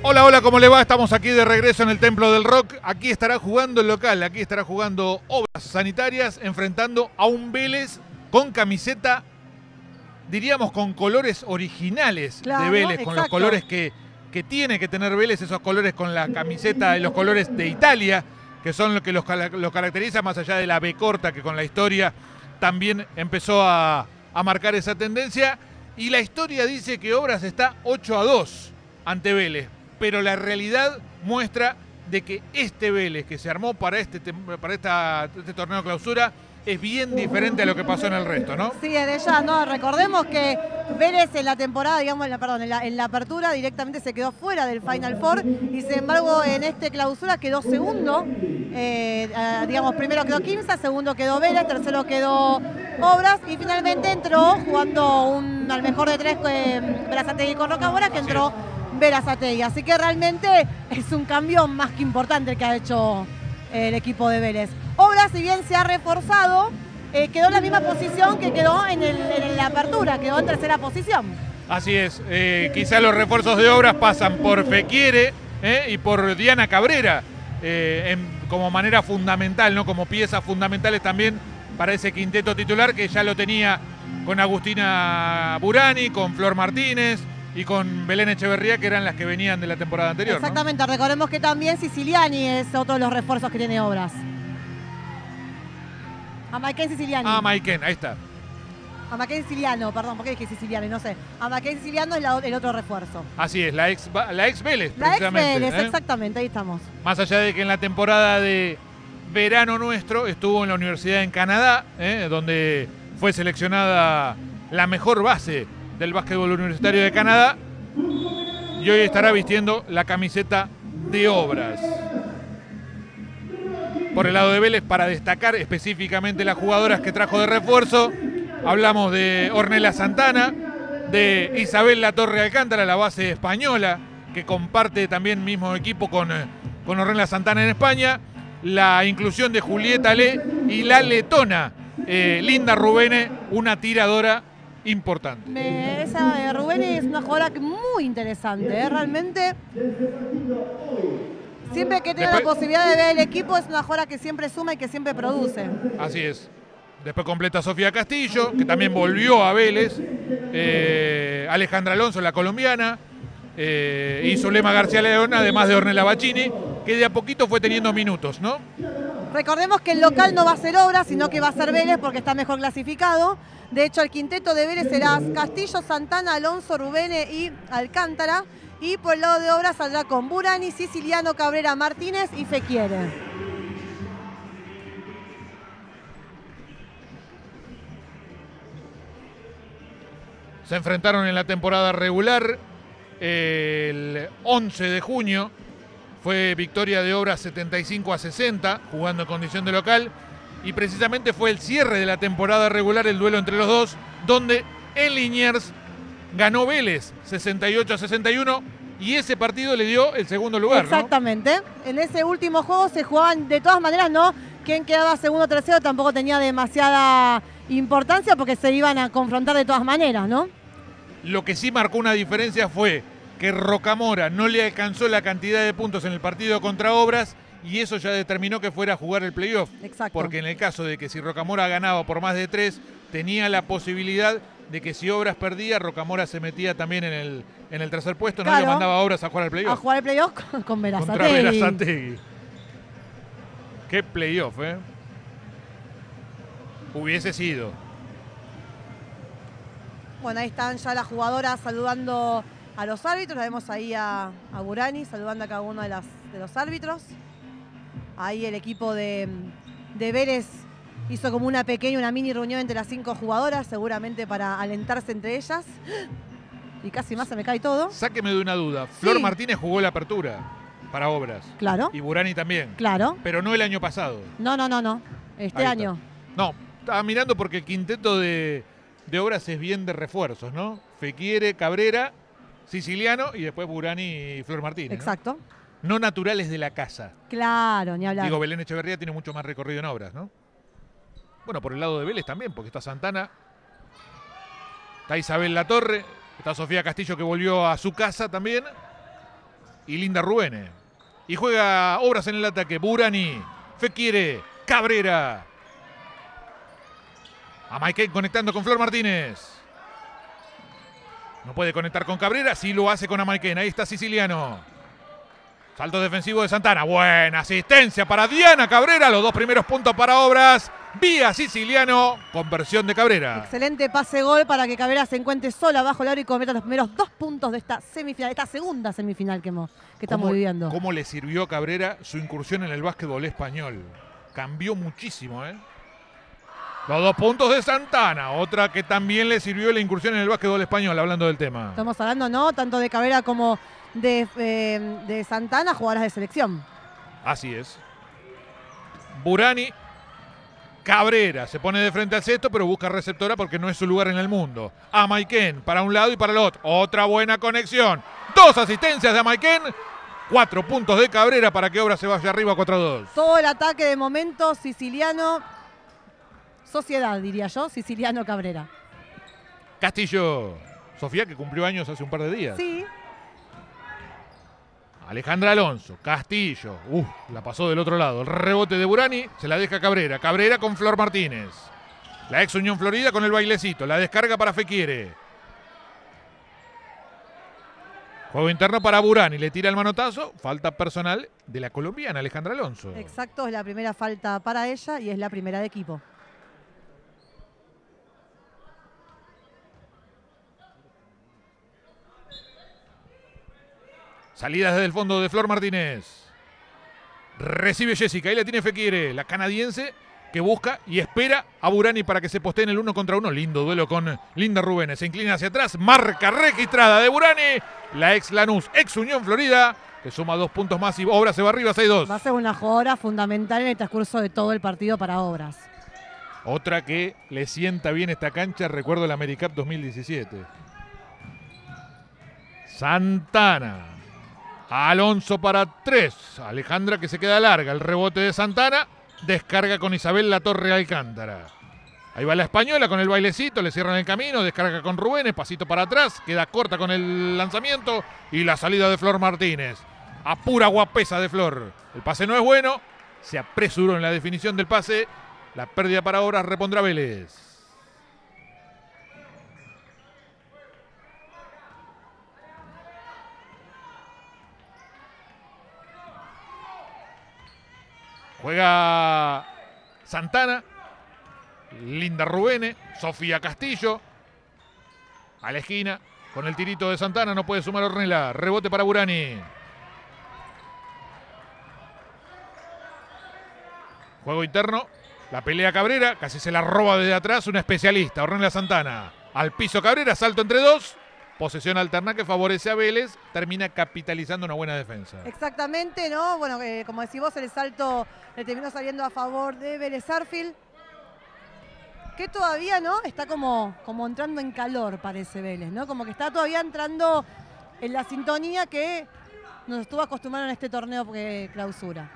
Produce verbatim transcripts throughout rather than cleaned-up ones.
Hola, hola, ¿cómo le va? Estamos aquí de regreso en el Templo del Rock. Aquí estará jugando el local, aquí estará jugando Obras Sanitarias, enfrentando a un Vélez con camiseta, diríamos, con colores originales Claro, de Vélez, con exacto. los colores que, que tiene que tener Vélez, esos colores con la camiseta, los colores de Italia, que son lo que los, los caracteriza, más allá de la B corta, que con la historia también empezó a, a marcar esa tendencia. Y la historia dice que Obras está ocho a dos ante Vélez, pero la realidad muestra de que este Vélez que se armó para este, para esta, este torneo clausura es bien diferente a lo que pasó en el resto, ¿no? Sí, de ya, no, recordemos que Vélez en la temporada, digamos, en la, perdón, en la, en la apertura directamente se quedó fuera del Final Four y sin embargo en este clausura quedó segundo, eh, eh, digamos, primero quedó Quimsa, segundo quedó Vélez, tercero quedó Obras y finalmente entró jugando un, al mejor de tres eh, Berazategui con Rocamora, que entró Berazategui, así que realmente es un cambio más que importante el que ha hecho el equipo de Vélez. Obras, si bien se ha reforzado, eh, quedó en la misma posición que quedó en, el, en la apertura, quedó en tercera posición. Así es, eh, quizá los refuerzos de Obras pasan por Fequiere eh, y por Diana Cabrera eh, en, como manera fundamental, ¿no? Como piezas fundamentales también para ese quinteto titular que ya lo tenía con Agustina Burani, con Flor Martínez y con Belén Echeverría, que eran las que venían de la temporada anterior. Exactamente, ¿no? Recordemos que también Siciliani es otro de los refuerzos que tiene Obras. A Maiken Siciliani. Ah, Maiken, ahí está. A Maiken Siciliano, perdón, ¿por qué dije Siciliani? No sé. A Maiken Siciliano es la, el otro refuerzo. Así es, la ex, la ex Vélez, La ex precisamente. Vélez, ¿eh? exactamente, ahí estamos. Más allá de que en la temporada de verano nuestro estuvo en la universidad en Canadá, ¿eh? donde fue seleccionada la mejor base del básquetbol universitario de Canadá, y hoy estará vistiendo la camiseta de Obras. Por el lado de Vélez, para destacar específicamente las jugadoras que trajo de refuerzo, hablamos de Ornella Santana, de Isabel Latorre Alcántara, la base española, que comparte también mismo equipo con, con Ornella Santana en España, la inclusión de Julieta Le y la letona eh, Linda Rubene, una tiradora importante. Me, esa eh, Rubén es una jugadora muy interesante, ¿eh? Realmente. Siempre que tenga Después, la posibilidad de ver el equipo, es una jugadora que siempre suma y que siempre produce. Así es. Después completa Sofía Castillo, que también volvió a Vélez. Eh, Alejandra Alonso, la colombiana. Eh, y Zulema García León, además de Ornella Bacchini, que de a poquito fue teniendo minutos, ¿no? Recordemos que el local no va a ser Obras, sino que va a ser Vélez porque está mejor clasificado. De hecho, el quinteto de Vélez será Castillo, Santana, Alonso, Rubene y Alcántara. Y por el lado de Obras saldrá con Burani, Siciliano, Cabrera, Martínez y Fequiere. Se enfrentaron en la temporada regular el once de junio. Fue victoria de Obras setenta y cinco a sesenta, jugando en condición de local. Y precisamente fue el cierre de la temporada regular, el duelo entre los dos, donde en Liniers ganó Vélez sesenta y ocho a sesenta y uno y ese partido le dio el segundo lugar. Exactamente. ¿No? En ese último juego se jugaban de todas maneras, ¿no? Quien quedaba segundo o tercero tampoco tenía demasiada importancia porque se iban a confrontar de todas maneras, ¿no? Lo que sí marcó una diferencia fue que Rocamora no le alcanzó la cantidad de puntos en el partido contra Obras y eso ya determinó que fuera a jugar el playoff. Exacto. Porque en el caso de que si Rocamora ganaba por más de tres, tenía la posibilidad de que si Obras perdía, Rocamora se metía también en el, en el tercer puesto, claro, no le mandaba a Obras a jugar al playoff. A jugar el playoff con, con Berazategui. Contra Berazategui. Qué playoff, ¿eh? Hubiese sido. Bueno, ahí están ya las jugadoras saludando a los árbitros. La vemos ahí a, a Burani saludando a cada uno de, las, de los árbitros. Ahí el equipo de, de Vélez hizo como una pequeña, una mini reunión entre las cinco jugadoras, seguramente para alentarse entre ellas. Y casi más se me cae todo. Sáqueme de una duda. Flor sí. Martínez jugó la apertura para Obras. Claro. Y Burani también. Claro. Pero no el año pasado. No, no, no, no. Este Ahí año. Está. No, estaba mirando porque el quinteto de, de Obras es bien de refuerzos, ¿no? Fequiere, Cabrera, Siciliano y después Burani y Flor Martínez. Exacto. No, no naturales de la casa. Claro, ni hablar. Digo, Belén Echeverría tiene mucho más recorrido en Obras, ¿no? Bueno, por el lado de Vélez también, porque está Santana, está Isabel Latorre, está Sofía Castillo que volvió a su casa también. y Linda Rubene. Y juega Obras en el ataque. Burani, Fekir, Cabrera. A Maiken conectando con Flor Martínez. No puede conectar con Cabrera, sí lo hace con Amaiken. Ahí está Siciliano. Salto defensivo de Santana. Buena asistencia para Diana Cabrera. Los dos primeros puntos para Obras. Vía Siciliano. Conversión de Cabrera. Excelente pase gol para que Cabrera se encuentre sola bajo el aro y cometa los primeros dos puntos de esta semifinal, esta segunda semifinal que, hemos, que estamos ¿Cómo, viviendo. ¿Cómo le sirvió a Cabrera su incursión en el básquetbol español? Cambió muchísimo, ¿eh? Los dos puntos de Santana. Otra que también le sirvió la incursión en el básquetbol español, hablando del tema. Estamos hablando, ¿no? Tanto de Cabrera como de, eh, de Santana, jugadoras de selección. Así es. Burani. Cabrera se pone de frente al cesto, pero busca receptora porque no es su lugar en el mundo. Amaiken para un lado y para el otro. Otra buena conexión. Dos asistencias de Amaiken. Cuatro puntos de Cabrera para que Obras se vaya arriba cuatro a dos. Todo el ataque de momento siciliano. Sociedad, diría yo. Siciliano Cabrera. Castillo. Sofía, que cumplió años hace un par de días. Sí. Alejandra Alonso, Castillo, uh, la pasó del otro lado. El rebote de Burani, se la deja Cabrera. Cabrera con Flor Martínez. La ex Unión Florida con el bailecito. La descarga para Fekir. Juego interno para Burani. Le tira el manotazo. Falta personal de la colombiana Alejandra Alonso. Exacto, es la primera falta para ella y es la primera de equipo. Salida desde el fondo de Flor Martínez. Recibe Jessica. Ahí la tiene Fekir, la canadiense, que busca y espera a Burani para que se postee en el uno contra uno. Lindo duelo con Linda Rubén. Se inclina hacia atrás. Marca registrada de Burani. La ex Lanús, ex Unión Florida, que suma dos puntos más y Obras se va arriba seis dos. Va a ser una jugadora fundamental en el transcurso de todo el partido para Obras. Otra que le sienta bien esta cancha. Recuerdo el AmeriCup dos mil diecisiete. Santana. Alonso para tres. Alejandra que se queda larga. El rebote de Santana. Descarga con Isabel Latorre Alcántara. Ahí va la española con el bailecito. Le cierran el camino. Descarga con Rubén. Pasito para atrás. Queda corta con el lanzamiento. Y la salida de Flor Martínez. A pura guapesa de Flor. El pase no es bueno. Se apresuró en la definición del pase. La pérdida para Obras repondrá Vélez. Juega Santana. Linda Rubene. Sofía Castillo. A la esquina. Con el tirito de Santana. No puede sumar Ornella. Rebote para Burani. Juego interno. La pelea Cabrera. Casi se la roba desde atrás. Una especialista. Ornella Santana. Al piso Cabrera. Salto entre dos. Posesión alterna que favorece a Vélez. Termina capitalizando una buena defensa. Exactamente, ¿no? Bueno, eh, como decís vos, el salto le terminó saliendo a favor de Vélez Sarsfield. Que todavía, ¿no? Está como, como entrando en calor, parece Vélez, ¿no? Como que está todavía entrando en la sintonía que nos estuvo acostumbrando en este torneo que clausura.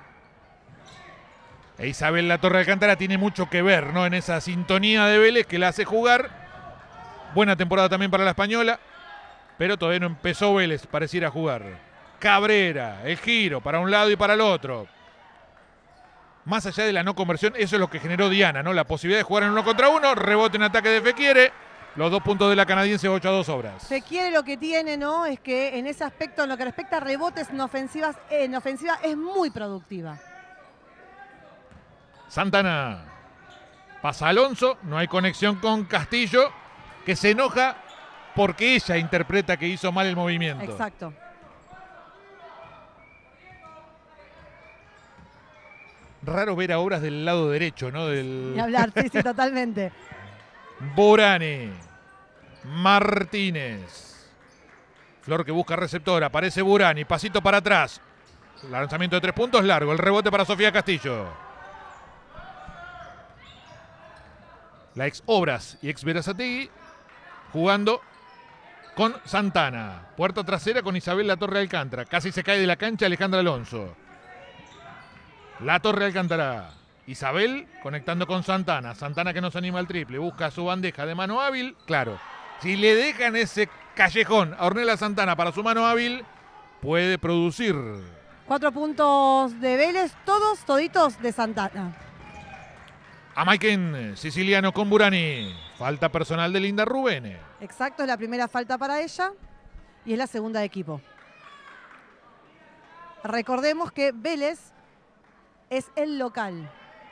E Isabel Latorre Alcántara tiene mucho que ver, ¿no? En esa sintonía de Vélez que la hace jugar. Buena temporada también para la española. Pero todavía no empezó Vélez, pareciera jugar. Cabrera, el giro para un lado y para el otro. Más allá de la no conversión, eso es lo que generó Diana, ¿no? La posibilidad de jugar en uno contra uno, rebote en ataque de Fekir. Los dos puntos de la canadiense, ocho a dos Obras. Fekir lo que tiene, ¿no? Es que en ese aspecto, en lo que respecta a rebotes en ofensivas, en ofensiva es muy productiva. Santana. Pasa Alonso, no hay conexión con Castillo, que se enoja porque ella interpreta que hizo mal el movimiento. Exacto. Raro ver a Obras del lado derecho, ¿no? Del... Y hablar, sí, sí, totalmente. Burani. Martínez. Flor que busca receptor. Aparece Burani. Pasito para atrás. Lanzamiento de tres puntos largo. El rebote para Sofía Castillo. La ex Obras y ex Verazategui jugando con Santana. Puerta trasera con Isabel Latorre Alcántara. Casi se cae de la cancha Alejandra Alonso. Latorre Alcántara. Isabel conectando con Santana. Santana que no se anima al triple. Busca su bandeja de mano hábil. Claro, si le dejan ese callejón a Ornella Santana para su mano hábil, puede producir. Cuatro puntos de Vélez, todos, toditos de Santana. A Maiken Siciliano con Burani. Falta personal de Linda Rubene. Exacto, es la primera falta para ella y es la segunda de equipo. Recordemos que Vélez es el local.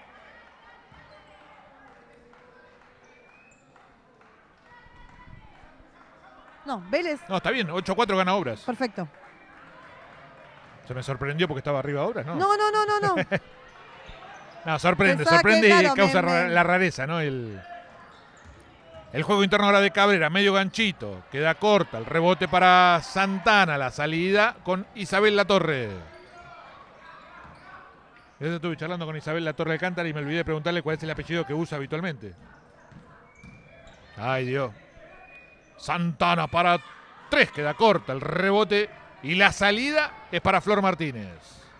No, Vélez. No, está bien, ocho a cuatro gana Obras. Perfecto. Se me sorprendió porque estaba arriba Obras, ¿no? No, no, no, no, no. No, sorprende, Pensaba sorprende que, y claro, causa me- me- la rareza, ¿no? El, el juego interno ahora de Cabrera, medio ganchito, queda corta, el rebote para Santana, la salida con Isabel Latorre. Yo estuve charlando con Isabel Latorre Alcántara y me olvidé de preguntarle cuál es el apellido que usa habitualmente. Ay, Dios. Santana para tres, queda corta, el rebote y la salida es para Flor Martínez.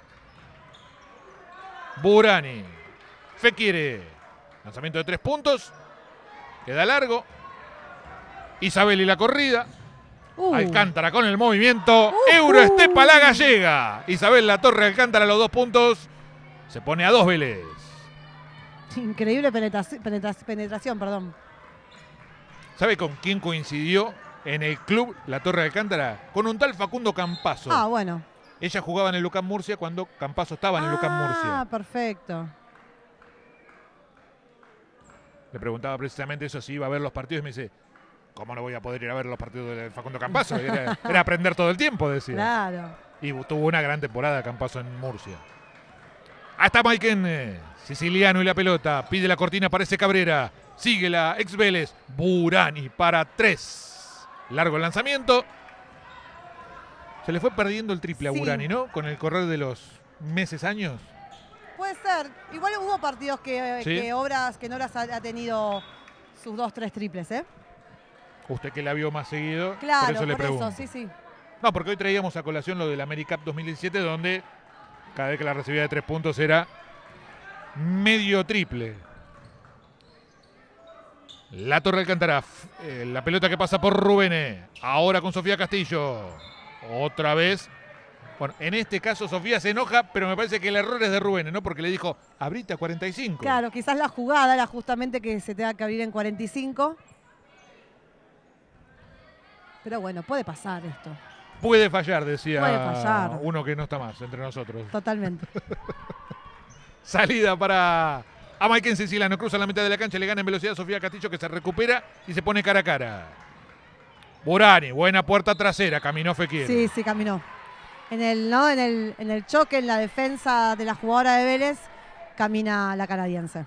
Burani. Fekir. Lanzamiento de tres puntos. Queda largo. Isabel y la corrida. Uh, Alcántara con el movimiento. Uh, Euroestepa la uh. gallega. Isabel La Torre Alcántara los dos puntos. Se pone a dos Vélez. Increíble penetraci- penetra- penetración, perdón. ¿Sabe con quién coincidió en el club La Torre Alcántara? Con un tal Facundo Campazo. Ah, bueno. Ella jugaba en el Lucán Murcia cuando Campazo estaba en el Lucán Murcia. Ah, perfecto. Le preguntaba precisamente eso, si iba a ver los partidos y me dice, ¿cómo no voy a poder ir a ver los partidos de Facundo Campazo? Era, era aprender todo el tiempo, decía. Claro. Y tuvo una gran temporada Campazo en Murcia. Ahí está Maiken eh, Siciliano y la pelota. Pide la cortina, aparece Cabrera. Sigue la ex Vélez. Burani para tres. Largo el lanzamiento. Se le fue perdiendo el triple a Sí. Burani, ¿no? Con el correr de los meses, años. Puede ser. Igual hubo partidos que, ¿Sí? que Obras, que Obras ha, ha tenido sus dos, tres triples, ¿eh? Usted que la vio más seguido, Claro, por eso le por pregunto. eso, sí, sí. No, porque hoy traíamos a colación lo del AmeriCup dos mil diecisiete, donde cada vez que la recibía de tres puntos era medio triple. La Torre Alcántara, eh, la pelota que pasa por Rubén, ahora con Sofía Castillo. Otra vez. Bueno, en este caso Sofía se enoja, pero me parece que el error es de Rubén, ¿no? Porque le dijo, abrite a cuarenta y cinco. Claro, quizás la jugada era justamente que se tenga que abrir en cuarenta y cinco. Pero bueno, puede pasar esto. Puede fallar, decía Puede fallar. uno que no está más entre nosotros. Totalmente. Salida para a Maiken Siciliano. Cruza la mitad de la cancha, le gana en velocidad a Sofía Castillo, que se recupera y se pone cara a cara. Burani, buena puerta trasera, caminó Fekir. Sí, sí, caminó. En el, ¿no? en, el, en el choque, en la defensa de la jugadora de Vélez, camina la canadiense.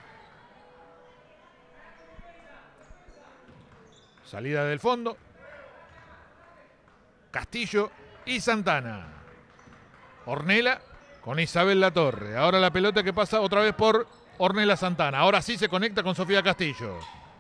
Salida del fondo. Castillo y Santana. Ornella con Isabel Latorre. Ahora la pelota que pasa otra vez por Ornella Santana. Ahora sí se conecta con Sofía Castillo.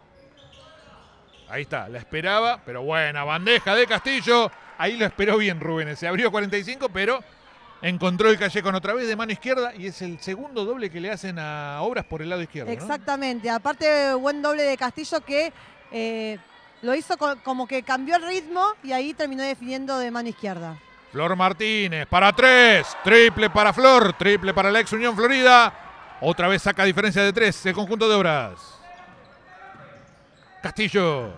Ahí está, la esperaba, pero buena bandeja de Castillo. Ahí lo esperó bien Rubén. Se abrió cuarenta y cinco, pero encontró el calle con otra vez de mano izquierda y es el segundo doble que le hacen a Obras por el lado izquierdo, ¿no? Exactamente. Aparte, buen doble de Castillo que eh, lo hizo co- como que cambió el ritmo y ahí terminó definiendo de mano izquierda. Flor Martínez para tres. Triple para Flor. Triple para la ex Unión Florida. Otra vez saca diferencia de tres el conjunto de Obras. Castillo.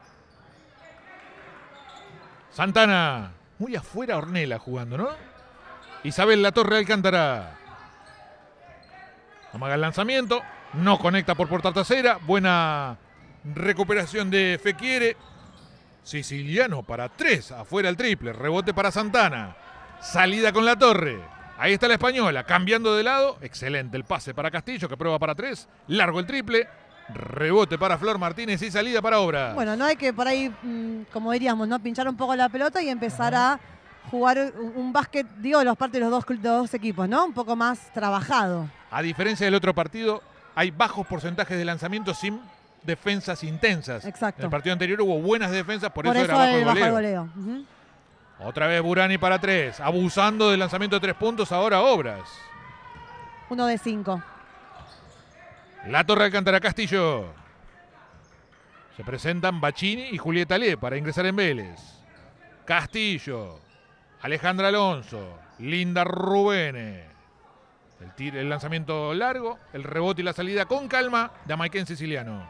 Santana. Muy afuera Ornella jugando, ¿no? Isabel Latorre Alcántara. Amaga el lanzamiento. No conecta por puerta trasera. Buena recuperación de Fekir. Siciliano para tres. Afuera el triple. Rebote para Santana. Salida con la torre. Ahí está la española. Cambiando de lado. Excelente el pase para Castillo que prueba para tres. Largo el triple. Rebote para Flor Martínez y salida para Obras. Bueno, no hay que por ahí, mm, como diríamos, ¿no? Pinchar un poco la pelota y empezar a jugar un, un básquet, digo, los partes de los dos, de los dos equipos, ¿no? Un poco más trabajado. A diferencia del otro partido, hay bajos porcentajes de lanzamiento sin defensas intensas. Exacto. En el partido anterior hubo buenas defensas, por, Por eso, eso era bajo el el bajo goleo. el goleo. Ujú. Otra vez Burani para tres. Abusando del lanzamiento de tres puntos, ahora Obras. Uno de cinco. La Torre Alcántara Castillo. Se presentan Bacchini y Julieta Lé para ingresar en Vélez. Castillo. Alejandra Alonso. Linda Rubene. El, tiro, el lanzamiento largo, el rebote y la salida con calma de Maiken Siciliano.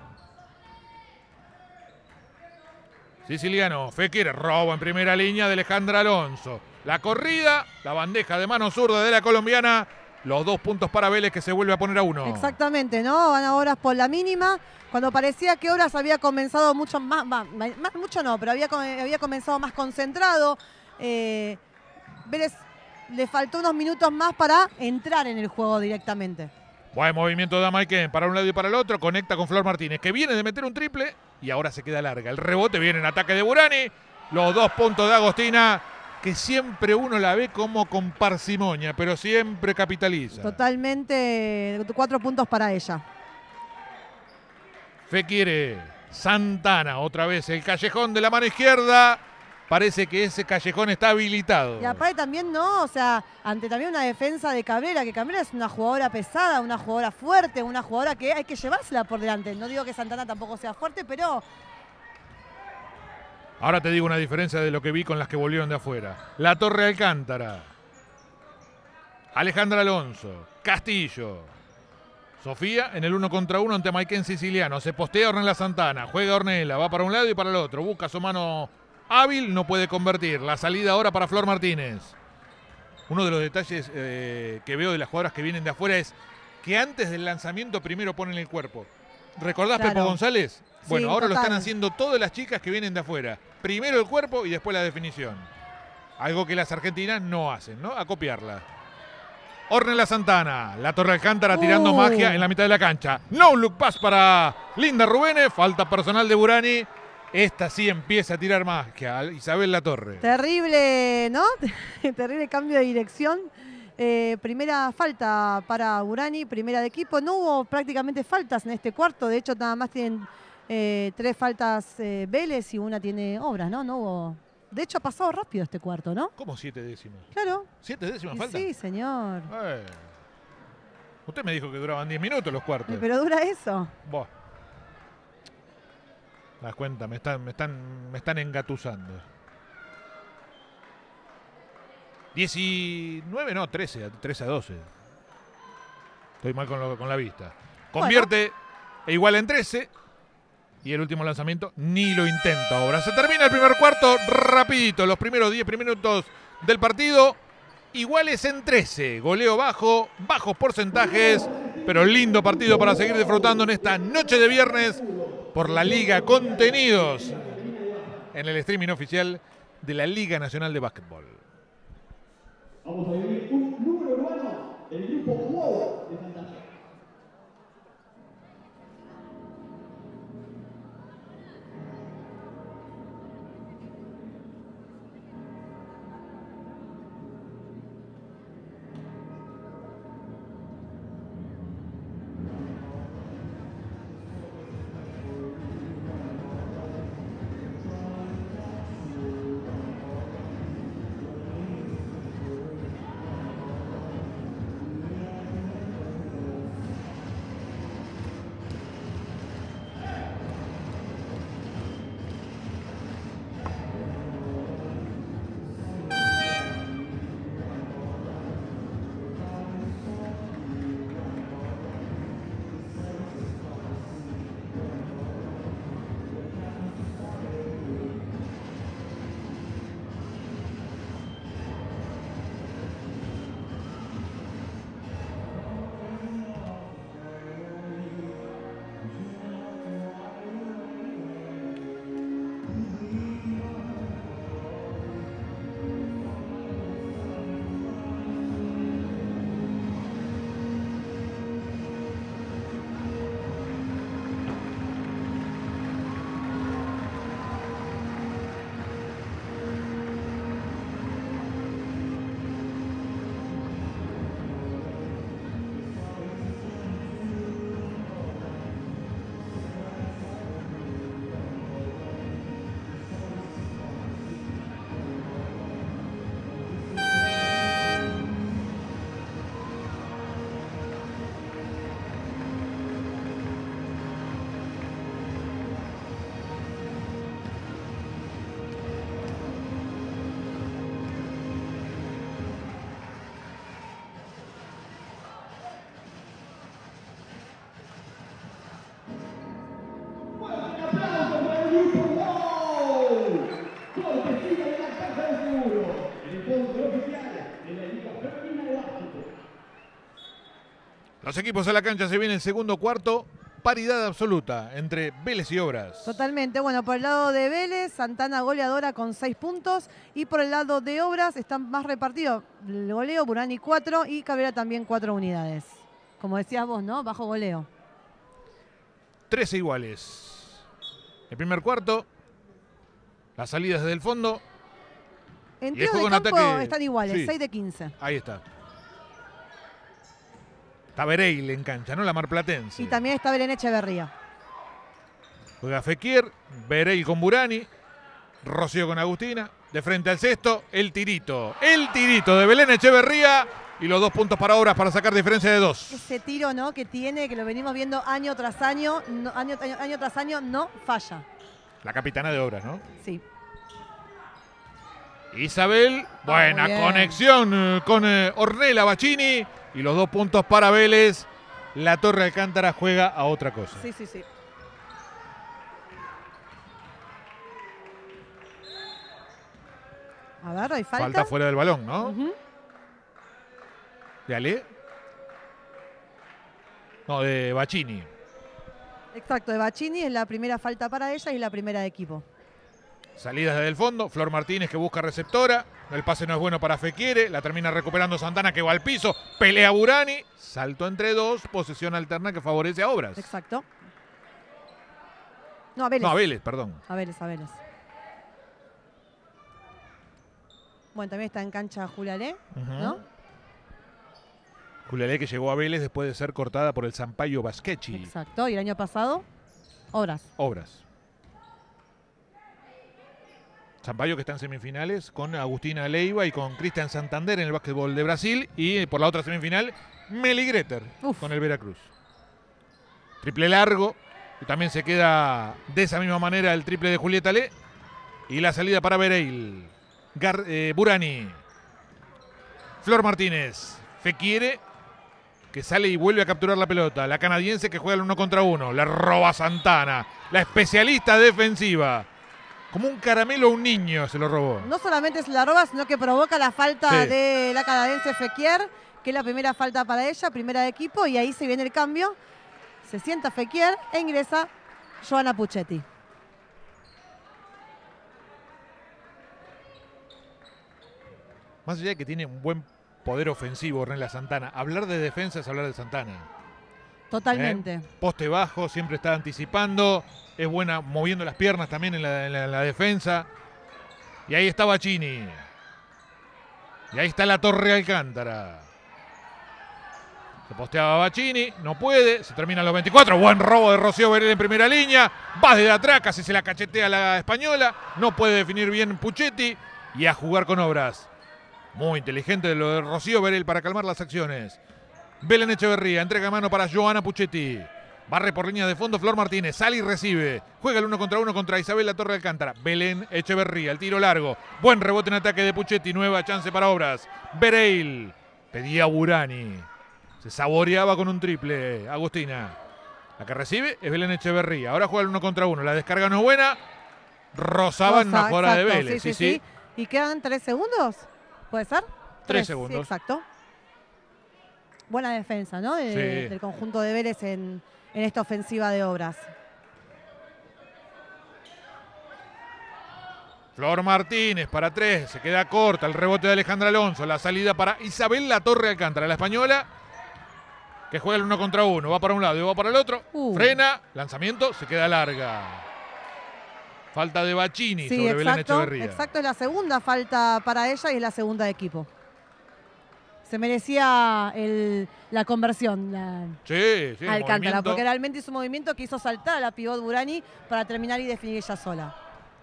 Siciliano, Fekir, robo en primera línea de Alejandra Alonso. La corrida, la bandeja de mano zurda de la colombiana. Los dos puntos para Vélez, que se vuelve a poner a uno. Exactamente, ¿no? Van a Horas por la mínima. Cuando parecía que Horas había comenzado mucho más, más, más mucho no, pero había, había comenzado más concentrado. Eh, Vélez le faltó unos minutos más para entrar en el juego directamente. Buen movimiento de Maiken para un lado y para el otro. Conecta con Flor Martínez, que viene de meter un triple y ahora se queda larga. El rebote viene en ataque de Burani. Los dos puntos de Agostina, que siempre uno la ve como con parsimonia, pero siempre capitaliza. Totalmente, cuatro puntos para ella. Fekir, Santana, otra vez el callejón de la mano izquierda. Parece que ese callejón está habilitado. Y aparte también, ¿no? O sea, ante también una defensa de Cabrera, que Cabrera es una jugadora pesada, una jugadora fuerte, una jugadora que hay que llevársela por delante. No digo que Santana tampoco sea fuerte, pero... Ahora te digo una diferencia de lo que vi con las que volvieron de afuera. La Torre Alcántara. Alejandra Alonso. Castillo. Sofía en el uno contra uno ante Maiken Siciliano. Se postea Ornella Santana. Juega Ornella. Va para un lado y para el otro. Busca su mano hábil. No puede convertir. La salida ahora para Flor Martínez. Uno de los detalles eh, que veo de las jugadoras que vienen de afuera es que antes del lanzamiento primero ponen el cuerpo. ¿Recordás, Claro. Pepo González? Bueno, Sí, ahora total. lo están haciendo todas las chicas que vienen de afuera. Primero el cuerpo y después la definición. Algo que las argentinas no hacen, ¿no? A copiarla. Ornella Santana. La Torre Alcántara tirando Uh. magia en la mitad de la cancha. No look pass para Linda Rubene. Falta personal de Burani. Esta sí empieza a tirar magia. Isabel La Torre. Terrible, ¿no? Terrible cambio de dirección. Eh, primera falta para Burani, primera de equipo. No hubo prácticamente faltas en este cuarto. De hecho, nada más tienen eh, tres faltas eh, Vélez y una tiene Obras, ¿no? No hubo. De hecho, ha pasado rápido este cuarto, ¿no? ¿Cómo siete décimas? Claro. ¿Siete décimas Y falta? sí, señor. Eh. Usted me dijo que duraban diez minutos los cuartos. Pero dura eso. Buah. ¿Te das cuenta? Me están, me están, me están engatusando. diecinueve, no, trece, trece a doce. Estoy mal con, lo- con la vista. Convierte e igual en trece. Y el último lanzamiento ni lo intenta Obras. Se termina el primer cuarto rapidito. Los primeros diez minutos del partido iguales en trece. Goleo bajo, bajos porcentajes. Pero lindo partido para seguir disfrutando en esta noche de viernes por la Liga Contenidos. En el streaming oficial de la Liga Nacional de Básquetbol. Vamos a vivir un número urbano, el grupo WOW de Santa Fe. Los equipos a la cancha, se viene el segundo cuarto. Paridad absoluta entre Vélez y Obras. Totalmente. Bueno, por el lado de Vélez, Santana goleadora con seis puntos. Y por el lado de Obras están más repartidos. El goleo, Burani cuatro y Cabrera también cuatro unidades. Como decías vos, ¿no? Bajo goleo. trece iguales. El primer cuarto. Las salidas desde el fondo. En Y el tiro de juego en campo ataque, están iguales, sí. seis de quince. Ahí está. Está Bereil en cancha, ¿no? La marplatense. Y también está Belén Echeverría. Juega Fekir, Bereil con Burani, Rocío con Agustina. De frente al sexto, el tirito. El tirito de Belén Echeverría. Y los dos puntos para Obras para sacar diferencia de dos. Ese tiro, ¿no? Que tiene, que lo venimos viendo año tras año, no, año, año, año tras año, no falla. La capitana de Obras, ¿no? Sí. Isabel, buena muy bien. conexión eh, con eh, Ornella Bacchini. Y los dos puntos para Vélez. La Torre Alcántara juega a otra cosa. Sí, sí, sí. A ver, hay falta. Falta fuera del balón, ¿no? Uh-huh. ¿De Ale? No, de Bacchini. Exacto, de Bacchini es la primera falta para ella y la primera de equipo. Salidas desde el fondo, Flor Martínez que busca receptora, el pase no es bueno para Fekir, la termina recuperando Santana que va al piso, pelea Burani, salto entre dos, posesión alterna que favorece a Obras. Exacto. No, a Vélez. No, a Vélez, perdón. A Vélez, a Vélez. Bueno, también está en cancha Julialé, Uh-huh. ¿no? Julialé que llegó a Vélez después de ser cortada por el Sampaio Basquechi. Exacto, y el año pasado, Obras. Obras. Sampaio que está en semifinales con Agustina Leiva y con Cristian Santander en el básquetbol de Brasil. Y por la otra semifinal, Meli Greter Uf. con el Veracruz. Triple largo. Y también se queda de esa misma manera el triple de Julieta Le. Y la salida para Bereil. Gar, eh, Burani. Flor Martínez. Fekir que sale y vuelve a capturar la pelota. La canadiense que juega el uno contra uno. Le roba Santana. La especialista defensiva. Como un caramelo a un niño se lo robó. No solamente se la roba, sino que provoca la falta Sí. de la canadiense Fekir, que es la primera falta para ella, primera de equipo, y ahí se viene el cambio. Se sienta Fekir e ingresa Joana Puchetti. Más allá de que tiene un buen poder ofensivo Ornella Santana, hablar de defensa es hablar de Santana. Totalmente. ¿Eh? Poste bajo, siempre está anticipando, es buena moviendo las piernas también en la, en la- en la defensa. Y ahí está Bacchini. Y ahí está la Torre Alcántara. Se posteaba Bacchini, no puede, se terminan los veinticuatro. Buen robo de Rocío Bereil en primera línea. Va desde atrás, casi se la cachetea la española. No puede definir bien Puchetti. Y a jugar con Obras. Muy inteligente lo de Rocío Bereil para calmar las acciones. Belén Echeverría, entrega mano para Joana Puchetti. Barre por línea de fondo Flor Martínez, sale y recibe. Juega el uno contra uno contra Isabel La Torre Alcántara. Belén Echeverría, el tiro largo. Buen rebote en ataque de Puchetti, nueva chance para Obras. Bereil, pedía Burani. Se saboreaba con un triple, Agustina. La que recibe es Belén Echeverría. Ahora juega el uno contra uno, la descarga no es buena. Rozaba en una Rosa, jugada de exacto, Vélez. Sí, Sí, sí, sí. ¿Y quedan tres segundos? ¿Puede ser? Tres segundos. Sí, exacto. Buena defensa, ¿no? De- Sí. Del conjunto de Vélez en, en esta ofensiva de Obras. Flor Martínez para tres, se queda corta, el rebote de Alejandra Alonso, la salida para Isabel La Torre Alcántara, la española, que juega el uno contra uno, va para un lado y va para el otro, Uh. frena, lanzamiento, se queda larga. Falta de Bacchini Sí, sobre Belén exacto. Echeverría. Exacto, es la segunda falta para ella y es la segunda de equipo. Se merecía el- la conversión, la Sí, sí, Alcántara, movimiento. porque realmente hizo un movimiento que hizo saltar a la pivot Burani para terminar y definir ella sola.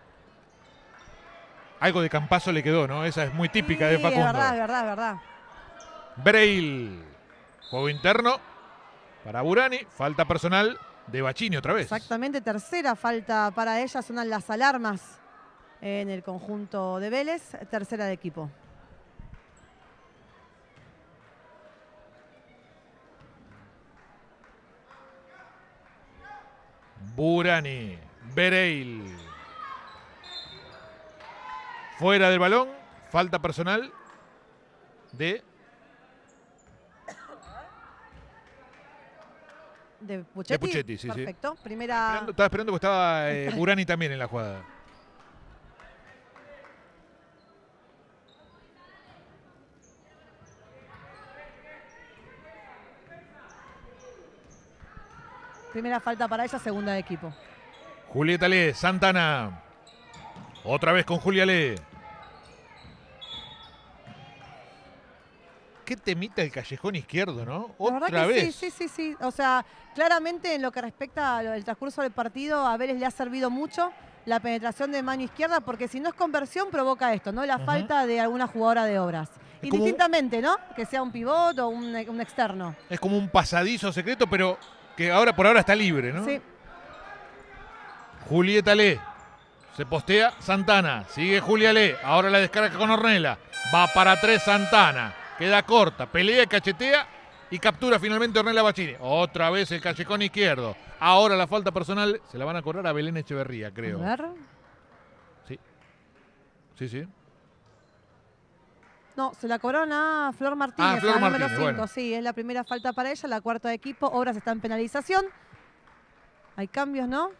Algo de Campazo le quedó, ¿no? Esa es muy típica Sí, de Facundo. Es verdad, es verdad, es verdad. Bereil, juego interno para Burani, falta personal de Bacchini otra vez. Exactamente, tercera falta para ella, sonan las alarmas en el conjunto de Vélez, tercera de equipo. Burani, Bereil. Fuera del balón, falta personal de De Puchetti. De Puchetti, sí, sí. Perfecto. Primera. Esperando- estaba esperando porque estaba eh, Burani también en la jugada. Primera falta para ella, segunda de equipo. Julieta Le, Santana. Otra vez con Julia Le. Qué temita el callejón izquierdo, ¿no? La verdad Otra que vez. Sí, sí, sí, sí. O sea, claramente en lo que respecta al transcurso del partido, a Vélez le ha servido mucho la penetración de mano izquierda, porque si no es conversión provoca esto, ¿no? La Ujú. falta de alguna jugadora de obras. Es como- Indistintamente, ¿no? Que sea un pivot o un, un externo. Es como un pasadizo secreto, pero que ahora por ahora está libre, ¿no? Sí. Julieta Le. Se postea Santana. Sigue Julia Le. Ahora la descarga con Ornella. Va para tres Santana. Queda corta. Pelea y cachetea. Y captura finalmente Ornella Bachini. Otra vez el callejón izquierdo. Ahora la falta personal se la van a cobrar a Belén Echeverría, creo. A ver. Sí. Sí, sí. No, se la cobraron a Flor Martínez, Ah, Flor a la número Martínez, cinco. bueno. Sí, es la primera falta para ella, la cuarta de equipo. Obras está en penalización. Hay cambios, ¿no?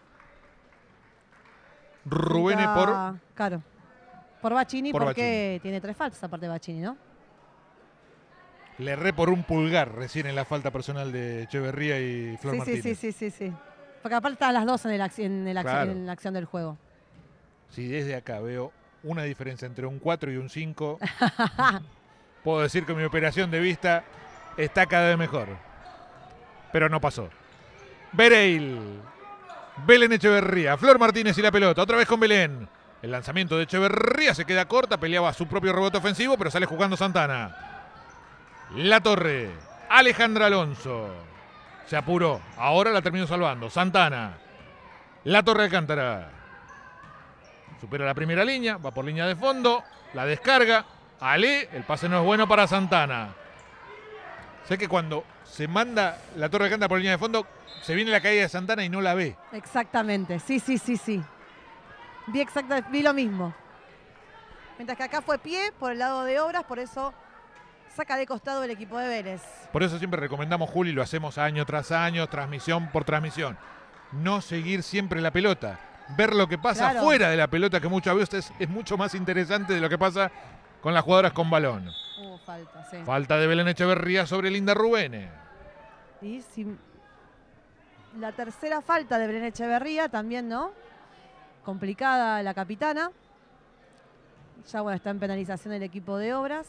Rubén Está- por. Claro. Por Bachini, Por porque tiene tres faltas aparte de Bachini, ¿no? Le erré por un pulgar recién en la falta personal de Echeverría y Flor Sí, sí, Martínez. sí, sí, sí, sí. Porque aparte están las dos en, el ac- en, el ac- Claro. en la acción del juego. Si desde acá veo una diferencia entre un cuatro y un cinco, puedo decir que mi operación de vista está cada vez mejor. Pero no pasó. Bereil. Belén Echeverría. Flor Martínez y la pelota. Otra vez con Belén. El lanzamiento de Echeverría se queda corta. Peleaba su propio rebote ofensivo, pero sale jugando Santana. La Torre. Alejandra Alonso. Se apuró. Ahora la terminó salvando. Santana. La Torre Alcántara. Supera la primera línea. Va por línea de fondo. La descarga. Ale. El pase no es bueno para Santana. Sé que cuando se manda la Torre Alcántara por línea de fondo, se viene la caída de Santana y no la ve. Exactamente, sí, sí, sí, sí. Vi, exacta, vi lo mismo. Mientras que acá fue pie por el lado de Obras, por eso saca de costado el equipo de Vélez. Por eso siempre recomendamos, Juli, lo hacemos año tras año, transmisión por transmisión. No seguir siempre la pelota. Ver lo que pasa Claro. fuera de la pelota, que muchas veces es mucho más interesante de lo que pasa con las jugadoras con balón. Hubo falta, sí. Falta de Belén Echeverría sobre Linda Rubene. Y si- la tercera falta de Belén Echeverría también, ¿no? Complicada la capitana. Ya bueno, está en penalización el equipo de Obras.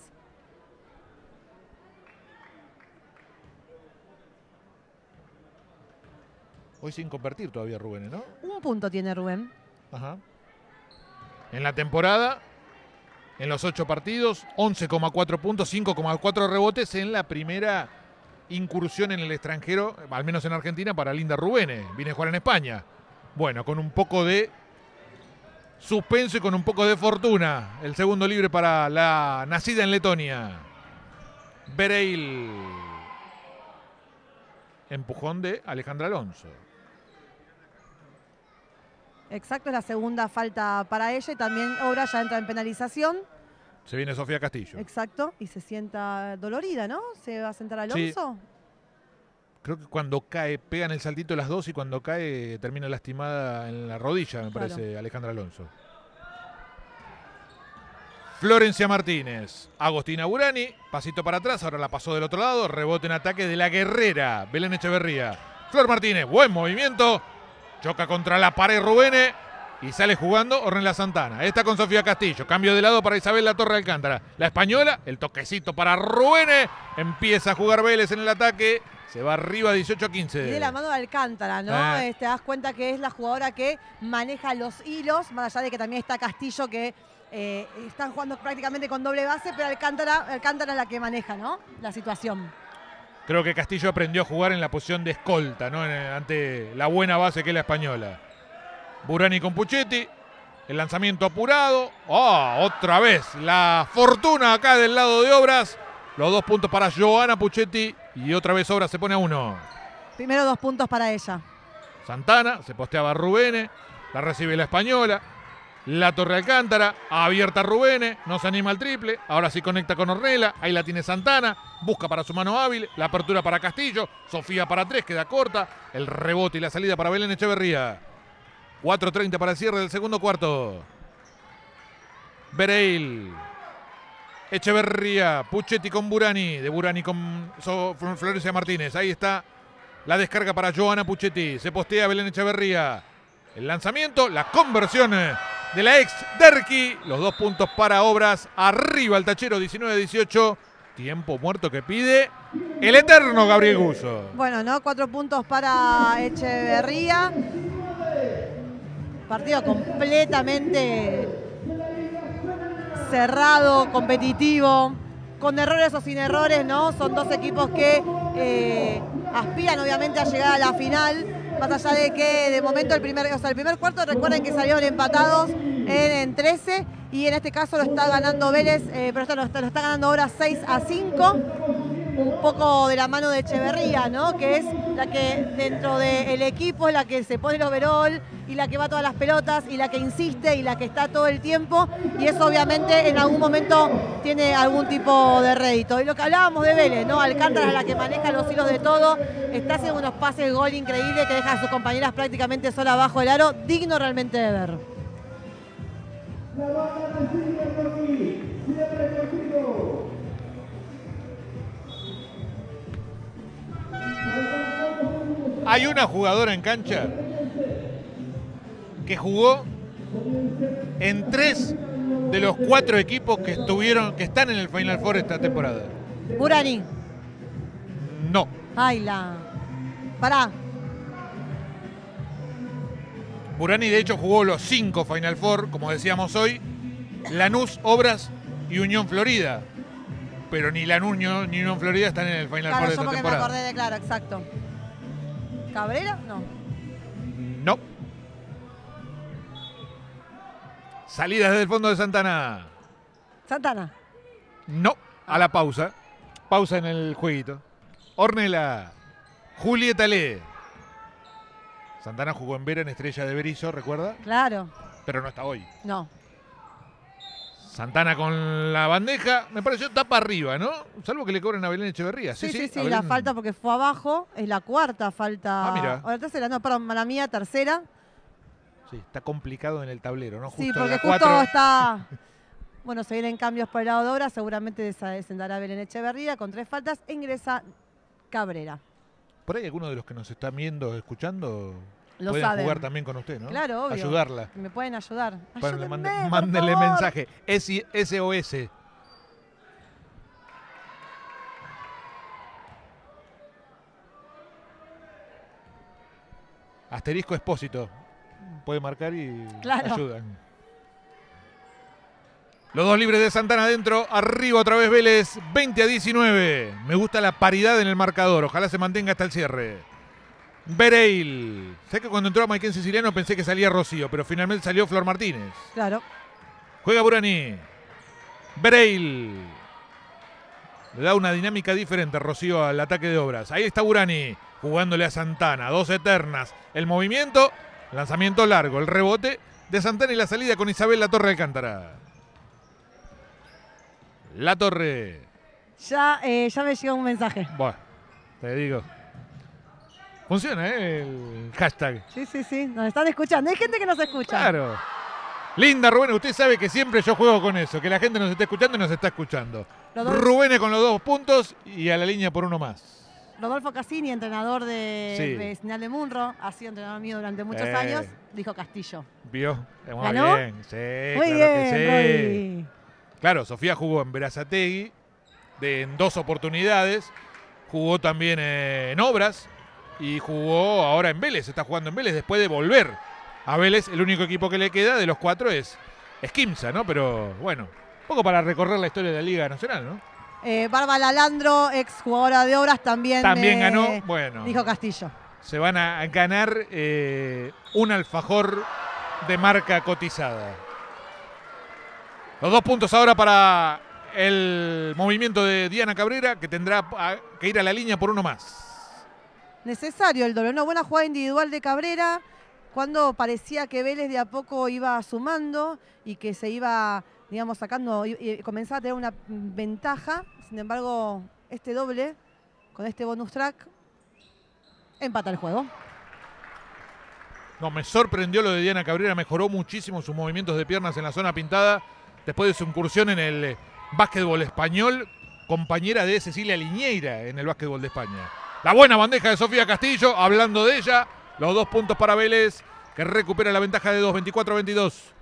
Hoy sin convertir todavía Rubene, ¿no? Un punto tiene Rubén. Ajá. En la temporada, en los ocho partidos, once coma cuatro puntos, cinco coma cuatro rebotes en la primera incursión en el extranjero, al menos en Argentina, para Linda Rubene. Viene a jugar en España. Bueno, con un poco de suspenso y con un poco de fortuna. El segundo libre para la nacida en Letonia. Bereil. Empujón de Alejandra Alonso. Exacto, es la segunda falta para ella y también Obras ya entra en penalización. Se viene Sofía Castillo. Exacto, y se sienta dolorida, ¿no? ¿Se va a sentar Alonso? Creo que cuando cae, pegan el saltito las dos y cuando cae termina lastimada en la rodilla, me Claro. parece, Alejandra Alonso. Florencia Martínez, Agostina Burani, pasito para atrás, ahora la pasó del otro lado, rebote en ataque de la guerrera, Belén Echeverría. Flor Martínez, buen movimiento, choca contra la pared Rubene y sale jugando Ornella Santana. Esta con Sofía Castillo, cambio de lado para Isabel La Torre Alcántara. La española, el toquecito para Rubene, empieza a jugar Vélez en el ataque. Se va arriba dieciocho a quince. Y de la mano de Alcántara, ¿no? Ah. Eh, te das cuenta que es la jugadora que maneja los hilos, más allá de que también está Castillo, que eh, están jugando prácticamente con doble base, pero Alcántara, Alcántara es la que maneja, ¿no? La situación. Creo que Castillo aprendió a jugar en la posición de escolta, ¿no? En- ante la buena base que es la española. Burani con Puchetti. El lanzamiento apurado. ¡Oh! Otra vez la fortuna acá del lado de Obras. Los dos puntos para Joana Puchetti. Y otra vez Obras se pone a uno. Primero dos puntos para ella. Santana, se posteaba Rubene. La recibe la española. La Torre Alcántara, abierta Rubén, no se anima al triple, ahora sí conecta con Ornella, ahí la tiene Santana, busca para su mano hábil, la apertura para Castillo, Sofía para tres, queda corta, el rebote y la salida para Belén Echeverría. cuatro treinta para el cierre del segundo cuarto. Bereil, Echeverría, Puchetti con Burani, de Burani con so, Florencia Martínez, ahí está la descarga para Joana Puchetti, se postea Belén Echeverría, el lanzamiento, la conversión de la ex Derqui, los dos puntos para Obras, arriba el tachero diecinueve dieciocho, tiempo muerto que pide el eterno Gabriel Guzzo. Bueno, ¿no? Cuatro puntos para Echeverría. Partido completamente cerrado, competitivo, con errores o sin errores, ¿no? Son dos equipos que eh, aspiran obviamente a llegar a la final. Más allá de que de momento el primer, o sea, el primer cuarto, recuerden que salieron empatados en, en trece y en este caso lo está ganando Vélez, eh, pero esto lo está, lo está ganando ahora seis a cinco. Un poco de la mano de Echeverría, ¿no? Que es la que dentro del equipo es la que se pone el overall y la que va a todas las pelotas y la que insiste y la que está todo el tiempo, y eso obviamente en algún momento tiene algún tipo de rédito. Y lo que hablábamos de Vélez, ¿no? Alcántara es la que maneja los hilos de todo, está haciendo unos pases de gol increíbles que deja a sus compañeras prácticamente sola abajo del aro, digno realmente de ver. Hay una jugadora en cancha que jugó en tres de los cuatro equipos que estuvieron, que están en el Final Four esta temporada. Burani. No. Ay, la... Pará. Burani de hecho jugó los cinco Final Four, como decíamos hoy, Lanús, Obras y Unión Florida. Pero ni Lanús ni Unión Florida están en el Final Claro, Four de yo esta porque temporada. me acordé de, claro, exacto. ¿Cabrera? No. No. Salida desde el fondo de Santana. Santana. No. A la pausa. Pausa en el jueguito. Ornella. Julieta Le. Santana jugó en Vera en Estrella de Berizo, ¿recuerda? Claro. Pero no está hoy. No. Santana con la bandeja, me pareció tapa arriba, ¿no? Salvo que le cobren a Belén Echeverría. Sí, Sí, sí, sí, sí, a la Belén. falta porque fue abajo, es la cuarta falta. Ah, mira. O la tercera, no, perdón, mala mía, tercera. Sí, está complicado en el tablero, ¿no? Justo Sí, en porque la justo cuatro. está... Bueno, se vienen cambios por el lado de Obras, seguramente descenderá Belén Echeverría con tres faltas e ingresa Cabrera. Por ahí alguno de los que nos están viendo, escuchando, Lo pueden saben. jugar también con usted, ¿no? Claro, obvio. Ayudarla. Que me pueden ayudar. Bueno, Ayúdenme, mande- por mándenle favor. mensaje. S O S. Asterisco Expósito. Puede marcar y Claro. ayudan. Los dos libres de Santana adentro. Arriba otra vez Vélez. veinte a diecinueve. Me gusta la paridad en el marcador. Ojalá se mantenga hasta el cierre. Bereil. Sé que cuando entró a Maiken Siciliano pensé que salía Rocío, pero finalmente salió Flor Martínez. Claro. Juega Burani. Bereil. Le da una dinámica diferente Rocío al ataque de Obras. Ahí está Burani jugándole a Santana. Dos eternas. El movimiento. Lanzamiento largo. El rebote de Santana y la salida con Isabel La Torre Alcántara. La Torre. Ya, eh, ya me llegó un mensaje. Bueno, te digo. Funciona, ¿eh? El hashtag. Sí, sí, sí. Nos están escuchando. Hay gente que nos escucha. Claro. Linda, Rubén. Usted sabe que siempre yo juego con eso. Que la gente nos está escuchando y nos está escuchando. Rodolfo, Rubén con los dos puntos y a la línea por uno más. Rodolfo Cassini, entrenador de, Sí. de Señal de Munro, ha sido entrenador mío durante muchos Eh. años, dijo Castillo. ¿Vio? Eh, Muy ¿Ganó? bien. Sí, Muy claro bien, que sí. Rodri. Claro, Sofía jugó en Berazategui de, en dos oportunidades. Jugó también eh, en Obras y jugó ahora en Vélez. Está jugando en Vélez después de volver a Vélez. El único equipo que le queda de los cuatro es, es Quimsa, ¿no? Pero bueno, un poco para recorrer la historia de la Liga Nacional, ¿no? Eh, Bárbara Landro, ex jugadora de Obras, también, También eh, ganó. Bueno, dijo Castillo. se van a ganar eh, un alfajor de marca cotizada. Los dos puntos ahora para el movimiento de Diana Cabrera, que tendrá que ir a la línea por uno más. Necesario el doble. Una buena jugada individual de Cabrera. cuando parecía que Vélez de a poco iba sumando y que se iba, digamos, sacando y, y comenzaba a tener una ventaja. Sin embargo, este doble, con este bonus track, empata el juego. No, me sorprendió lo de Diana Cabrera, mejoró muchísimo sus movimientos de piernas en la zona pintada después de su incursión en el básquetbol español, compañera de Cecilia Liñeira en el básquetbol de España. La buena bandeja de Sofía Castillo, hablando de ella, los dos puntos para Vélez, que recupera la ventaja de dos, veinticuatro a veintidós.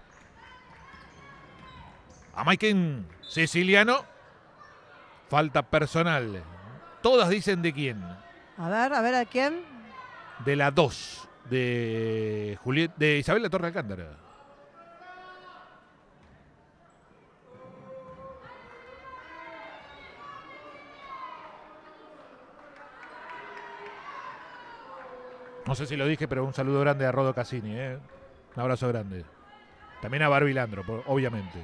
A Maiken Siciliano, falta personal. Todas dicen de quién. A ver, a ver a quién. De la dos. De, Juliet, de Isabel La Torre Alcántara. No sé si lo dije, pero un saludo grande a Rodo Cassini, ¿eh? Un abrazo grande. También a Barbie Landro, obviamente.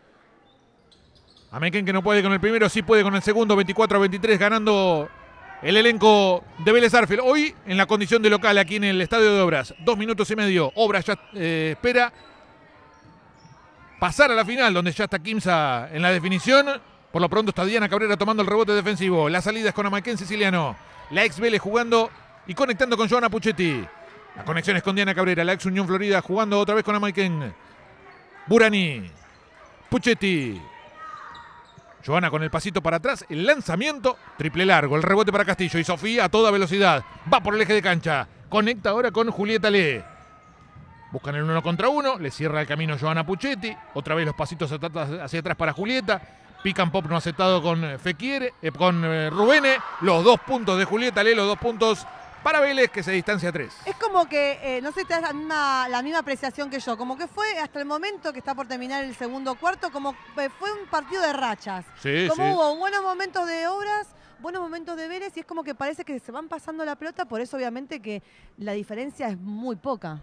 A Maiken, que no puede con el primero, sí puede con el segundo, veinticuatro a veintitrés, ganando el elenco de Vélez Sarsfield. Hoy en la condición de local aquí en el Estadio de Obras. Dos minutos y medio. Obras ya eh, espera pasar a la final, donde ya está Quimsa en la definición. Por lo pronto está Diana Cabrera tomando el rebote defensivo. La salida es con Maiken Siciliano. La ex Vélez jugando y conectando con Johanna Puchetti. La conexión es con Diana Cabrera. La ex Unión Florida jugando otra vez con Maiken. Burani. Puchetti. Johanna con el pasito para atrás, el lanzamiento, triple largo, el rebote para Castillo y Sofía a toda velocidad. Va por el eje de cancha, conecta ahora con Julieta Le. Buscan el uno contra uno, le cierra el camino Johanna Puchetti. Otra vez los pasitos hacia atrás para Julieta. Pick and pop no aceptado con Fekir, eh, con eh, Rubene. Los dos puntos de Julieta Le, los dos puntos para Vélez, que se distancia a tres. Es como que, eh, no sé si te das la misma, la misma apreciación que yo, como que fue hasta el momento que está por terminar el segundo cuarto, como eh, fue un partido de rachas. Sí, como sí. hubo buenos momentos de Obras, buenos momentos de Vélez, y es como que parece que se van pasando la pelota, por eso obviamente que la diferencia es muy poca.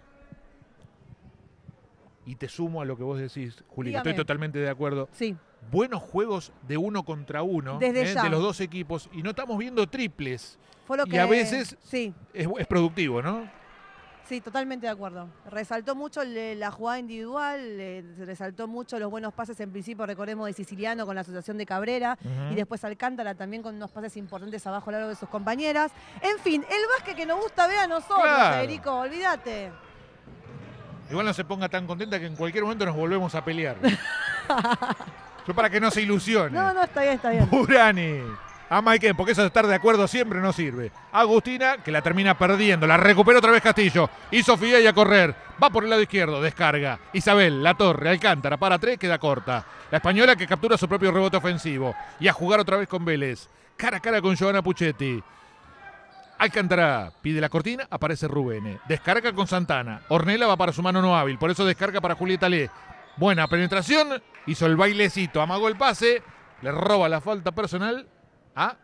Y te sumo a lo que vos decís, Juli, Dígame. estoy totalmente de acuerdo. Sí. Buenos juegos de uno contra uno, Desde eh, ya. de los dos equipos, y no estamos viendo triples. Fue lo Y que, a veces sí, es, es productivo, ¿no? sí, totalmente de acuerdo. Resaltó mucho le- la jugada individual, le- resaltó mucho los buenos pases, en principio recordemos de Siciliano con la asociación de Cabrera, Uh-huh. y después Alcántara también con unos pases importantes abajo a lo largo de sus compañeras. En fin, el básquet que nos gusta ver a nosotros, Claro. Federico, olvídate. Igual no se ponga tan contenta que en cualquier momento nos volvemos a pelear. Yo para que no se ilusione. No, no, está bien, está bien. Burani. A Maiken, porque eso de estar de acuerdo siempre no sirve. Agustina, que la termina perdiendo. La recupera otra vez Castillo. Y Sofía y a correr. Va por el lado izquierdo, descarga. Isabel, La Torre, Alcántara, para tres, queda corta. La española que captura su propio rebote ofensivo. Y a jugar otra vez con Vélez. Cara a cara con Johanna Puchetti. Alcántara pide la cortina, aparece Rubén. Descarga con Santana. Ornella va para su mano no hábil, por eso descarga para Julieta Le. Buena penetración, hizo el bailecito, amagó el pase, le roba la falta personal a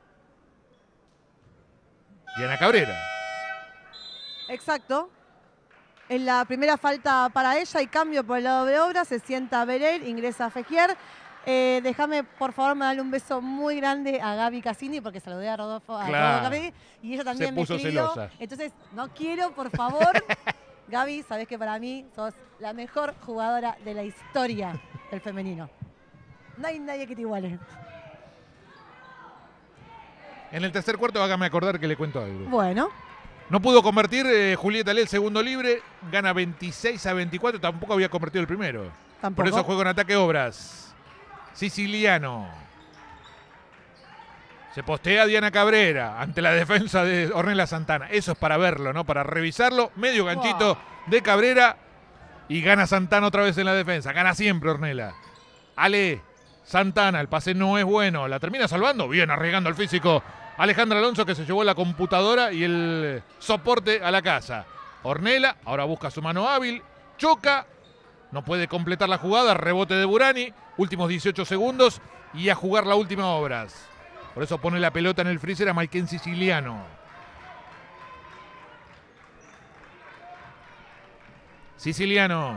Diana Cabrera. Exacto. En la primera falta para ella y cambio por el lado de Obras, se sienta Bereir, ingresa Fejier. Eh, déjame, por favor, me darle un beso muy grande a Gaby Cassini, porque saludé a Rodolfo, a Claro. Rodolfo Cassini, y ella también Se me puso escribió. celosa. Entonces, no quiero, por favor, Gaby, sabés que para mí sos la mejor jugadora de la historia del femenino. No hay nadie que te iguale. En el tercer cuarto, hágame acordar que le cuento algo. Bueno, No pudo convertir eh, Julieta Le el segundo libre, gana veintiséis a veinticuatro, tampoco había convertido el primero. tampoco. Por eso juega en ataque Obras. Siciliano. Se postea Diana Cabrera ante la defensa de Ornella Santana. Eso es para verlo, ¿no? Para revisarlo. Medio ganchito de Cabrera y gana Santana otra vez en la defensa. Gana siempre Ornella. Ale, Santana, el pase no es bueno. La termina salvando. Bien, arriesgando el físico. Alejandra Alonso, que se llevó la computadora y el soporte a la casa. Ornella ahora busca su mano hábil. Choca. No puede completar la jugada. Rebote de Burani. Últimos dieciocho segundos. Y a jugar la última Obras. Por eso pone la pelota en el freezer a Maiken Siciliano. Siciliano.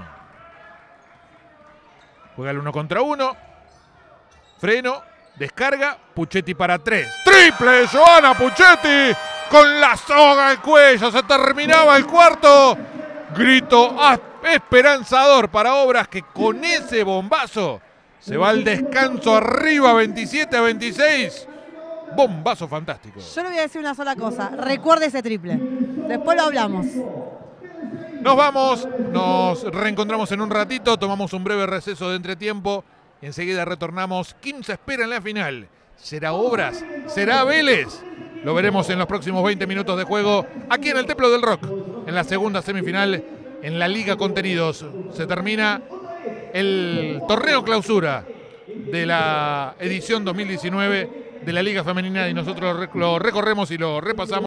Juega el uno contra uno. Freno. Descarga. Puchetti para tres. ¡Triple! ¡Johanna Puchetti! Con la soga al cuello. Se terminaba el cuarto. Grito esperanzador para Obras, que con ese bombazo se va al descanso arriba veintisiete a veintiséis. Bombazo fantástico. Yo le voy a decir una sola cosa. Recuerde ese triple. Después lo hablamos. Nos vamos, nos reencontramos en un ratito, tomamos un breve receso de entretiempo. Enseguida retornamos. ¿Quién se espera en la final? ¿Será Obras? ¿Será Vélez? Lo veremos en los próximos veinte minutos de juego aquí en el Templo del Rock, en la segunda semifinal en la Liga Contenidos. Se termina el torneo clausura de la edición dos mil diecinueve de la Liga Femenina y nosotros lo recorremos y lo repasamos.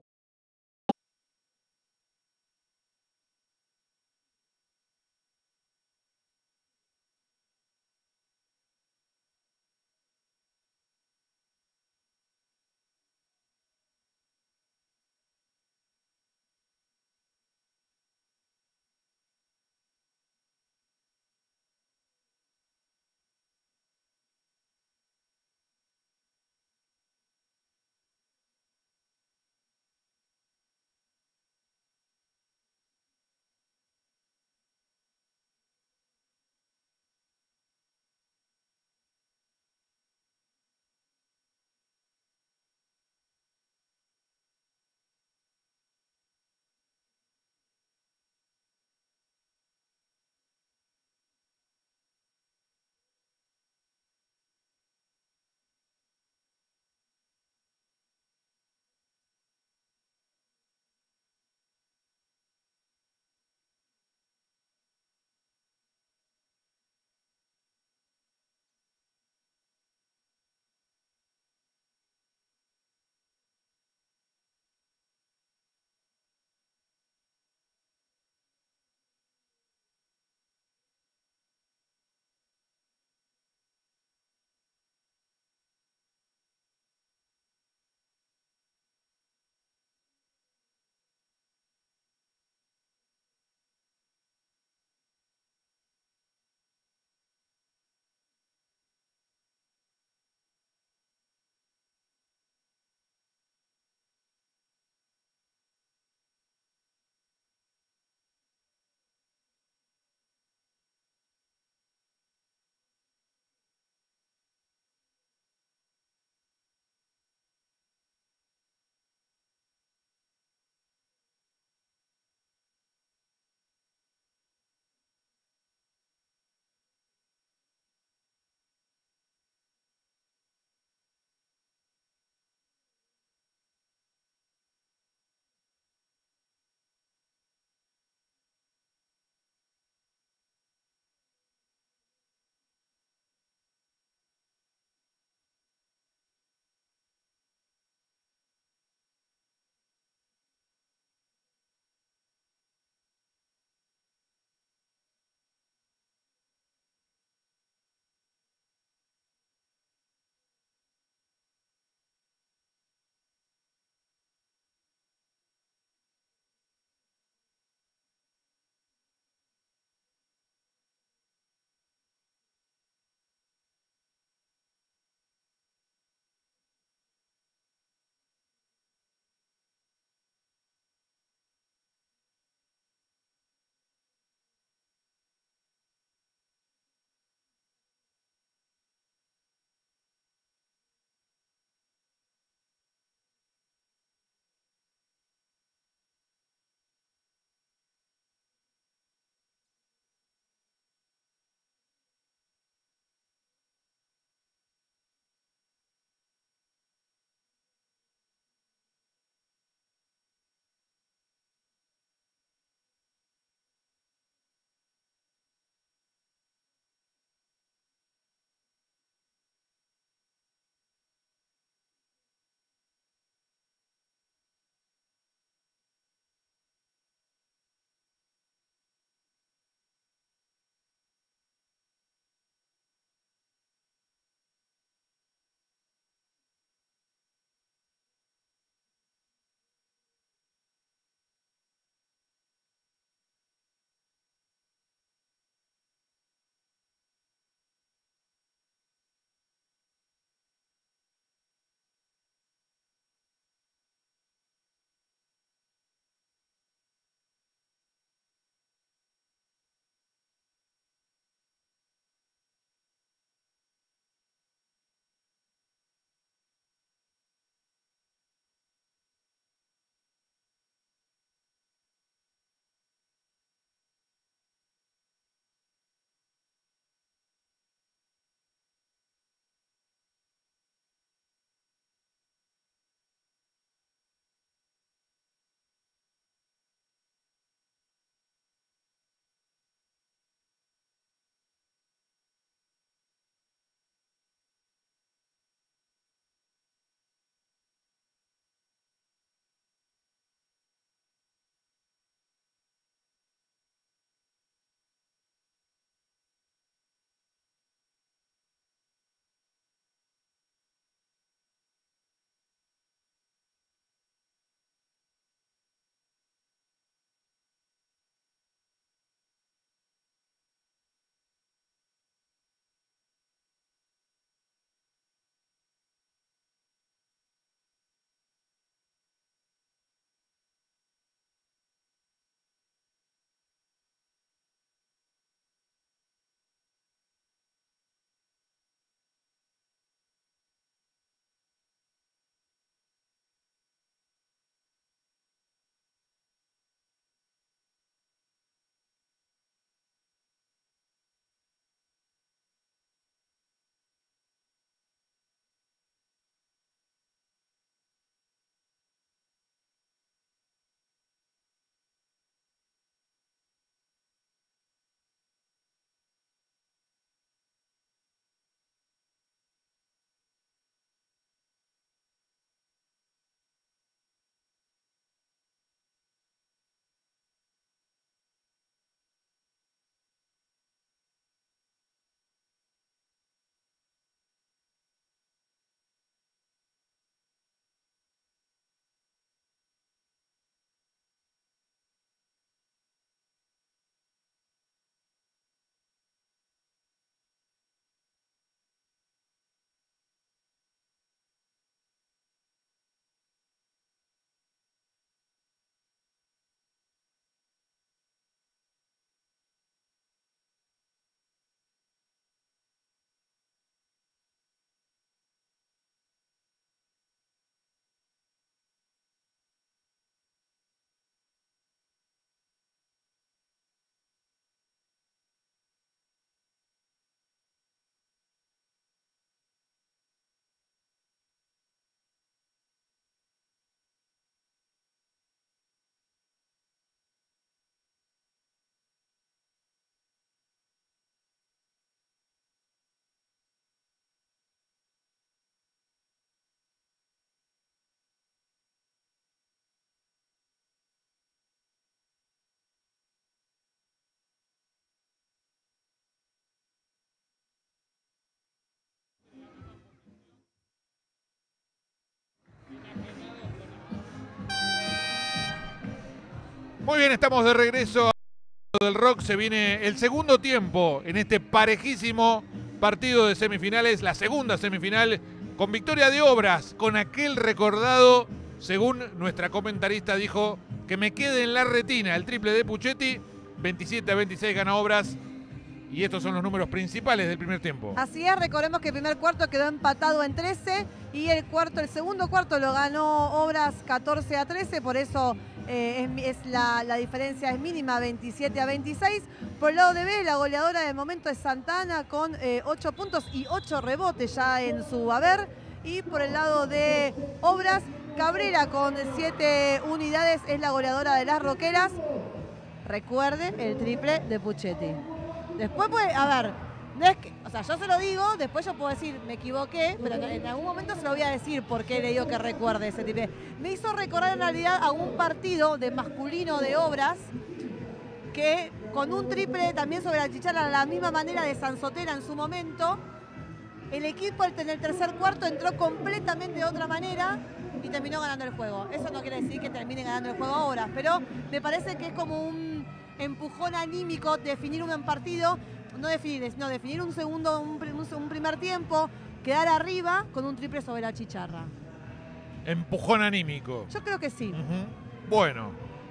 Muy bien, estamos de regreso del Rock. Se viene el segundo tiempo en este parejísimo partido de semifinales, la segunda semifinal, con victoria de Obras, con aquel recordado, según nuestra comentarista dijo, que me quede en la retina el triple de Puchetti. veintisiete a veintiséis gana Obras. Y estos son los números principales del primer tiempo. Así es, recordemos que el primer cuarto quedó empatado en trece y el cuarto, el segundo cuarto lo ganó Obras catorce a trece, por eso eh, es, es la, la diferencia es mínima, veintisiete a veintiséis. Por el lado de B, la goleadora del momento es Santana con eh, ocho puntos y ocho rebotes ya en su haber. Y por el lado de Obras, Cabrera con siete unidades es la goleadora de las Roqueras. Recuerden el triple de Puchetti. Después, pues, a ver, no es que, o sea, yo se lo digo, después yo puedo decir, me equivoqué, pero en algún momento se lo voy a decir por qué le digo que recuerde ese triple. Me hizo recordar en realidad a un partido de masculino de Obras, que con un triple también sobre la chicharra, a la misma manera de Sansotera en su momento, el equipo en el tercer cuarto entró completamente de otra manera y terminó ganando el juego. Eso no quiere decir que termine ganando el juego ahora, pero me parece que es como un empujón anímico definir un partido, no definir, no definir un segundo, un, un primer tiempo, quedar arriba con un triple sobre la chicharra. Empujón anímico. Yo creo que sí. Uh-huh. Bueno.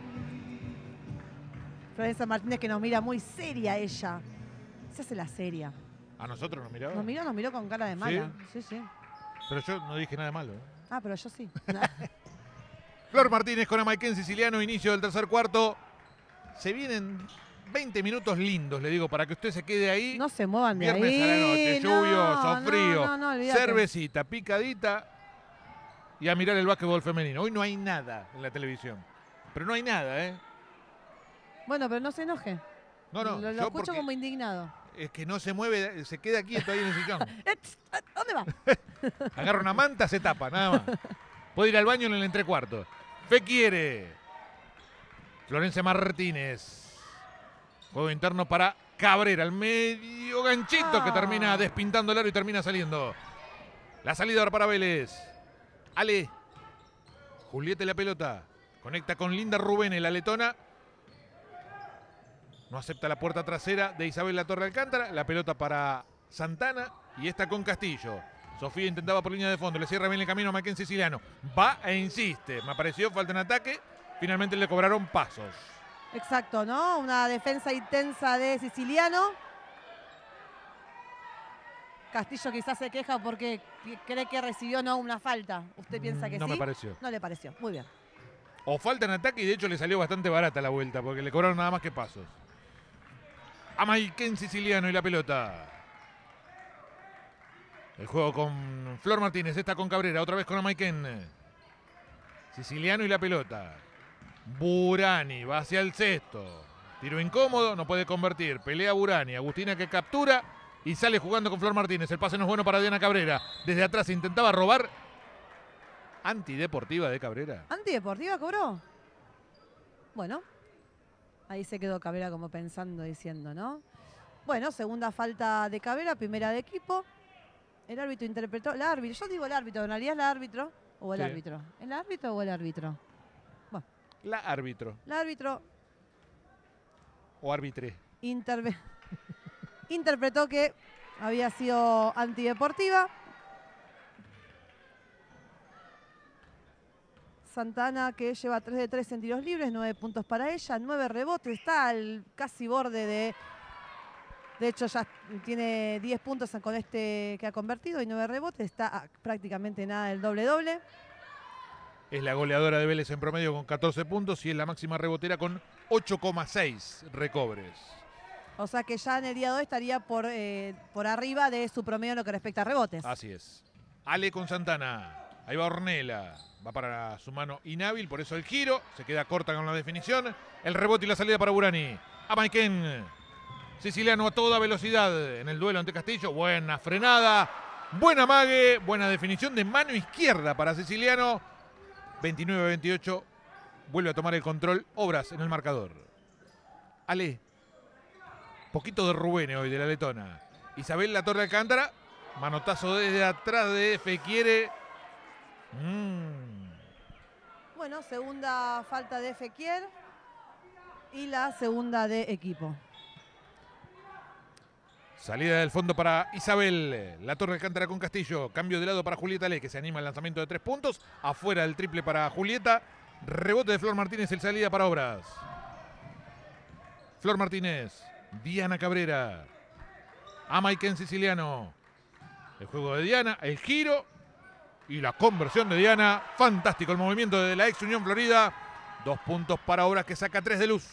Florencia Martínez, que nos mira muy seria ella. Se hace la seria. ¿A nosotros nos miraba? Nos miró, nos miró con cara de mala. Sí, sí. sí. Pero yo no dije nada de malo. ¿eh? Ah, pero yo sí. Flor Martínez con Amaiken Siciliano, inicio del tercer cuarto. Se vienen veinte minutos lindos, le digo, para que usted se quede ahí. No se muevan de Viernes ahí. a la noche, lluvioso, no, frío, no, no, no, cervecita, picadita y a mirar el básquetbol femenino. Hoy no hay nada en la televisión, pero no hay nada, ¿eh? Bueno, pero no se enoje. No, no. Lo, lo yo escucho como indignado. Es que no se mueve, se queda quieto ahí en el sillón. ¿Dónde va? Agarra una manta, se tapa, nada más. Puede ir al baño en el entrecuarto. Fe quiere. Florencia Martínez. Juego interno para Cabrera. El medio ganchito ah. que termina despintando el aro y termina saliendo. La salida ahora para Vélez. Ale. Julieta la pelota. Conecta con Linda Rubén, la letona. No acepta la puerta trasera de Isabel La Torre Alcántara. La pelota para Santana. Y esta con Castillo. Sofía intentaba por línea de fondo. Le cierra bien el camino a Amaiken Siciliano. Va e insiste. Me apareció falta en ataque. Finalmente le cobraron pasos. Exacto, ¿no? Una defensa intensa de Siciliano. Castillo quizás se queja porque cree que recibió no una falta. ¿Usted piensa que no sí? No me pareció. No le pareció. Muy bien. O falta en ataque y de hecho le salió bastante barata la vuelta porque le cobraron nada más que pasos. Amaiken Siciliano y la pelota. El juego con Flor Martínez, esta con Cabrera, otra vez con Amaiken. Siciliano y la pelota. Burani va hacia el cesto. Tiro incómodo, no puede convertir. Pelea Burani. Agustina que captura y sale jugando con Flor Martínez. El pase no es bueno para Diana Cabrera. Desde atrás intentaba robar. Antideportiva de Cabrera. ¿Antideportiva cobró? Bueno. Ahí se quedó Cabrera como pensando, diciendo, ¿no? Bueno, segunda falta de Cabrera, primera de equipo. El árbitro interpretó. El árbitro, yo digo el árbitro, en realidad es el árbitro o el sí. árbitro. ¿El árbitro o el árbitro? Bueno. La árbitro. El árbitro. O arbitré. Interve... Interpretó que había sido antideportiva. Santana que lleva tres de tres en tiros libres, nueve puntos para ella, nueve rebotes, está al casi borde de... De hecho ya tiene diez puntos con este que ha convertido y nueve rebotes, está a prácticamente nada del doble-doble. Es la goleadora de Vélez en promedio con catorce puntos y es la máxima rebotera con ocho coma seis recobres. O sea que ya en el día de hoy estaría por, eh, por arriba de su promedio en lo que respecta a rebotes. Así es. Ale con Santana. Ahí va Ornella. Va para su mano inhábil, por eso el giro. Se queda corta con la definición. El rebote y la salida para Burani. Amaiken Siciliano a toda velocidad en el duelo ante Castillo. Buena frenada. Buena mague. Buena definición de mano izquierda para Siciliano. veintinueve a veintiocho. Vuelve a tomar el control Obras en el marcador. Ale. Poquito de Rubén hoy de la letona. Isabel La Torre Alcántara. Manotazo desde atrás de Fequiere. Mm. Bueno, segunda falta de Fequier. y la segunda de equipo. Salida del fondo para Isabel. La Torre Alcántara con Castillo. Cambio de lado para Julieta Le, que se anima al lanzamiento de tres puntos. Afuera del triple para Julieta. Rebote de Flor Martínez, el salida para Obras. Flor Martínez. Diana Cabrera. A Maiken Siciliano. El juego de Diana, el giro y la conversión de Diana. Fantástico el movimiento de la ex Unión Florida. Dos puntos para Obras, que saca tres de luz.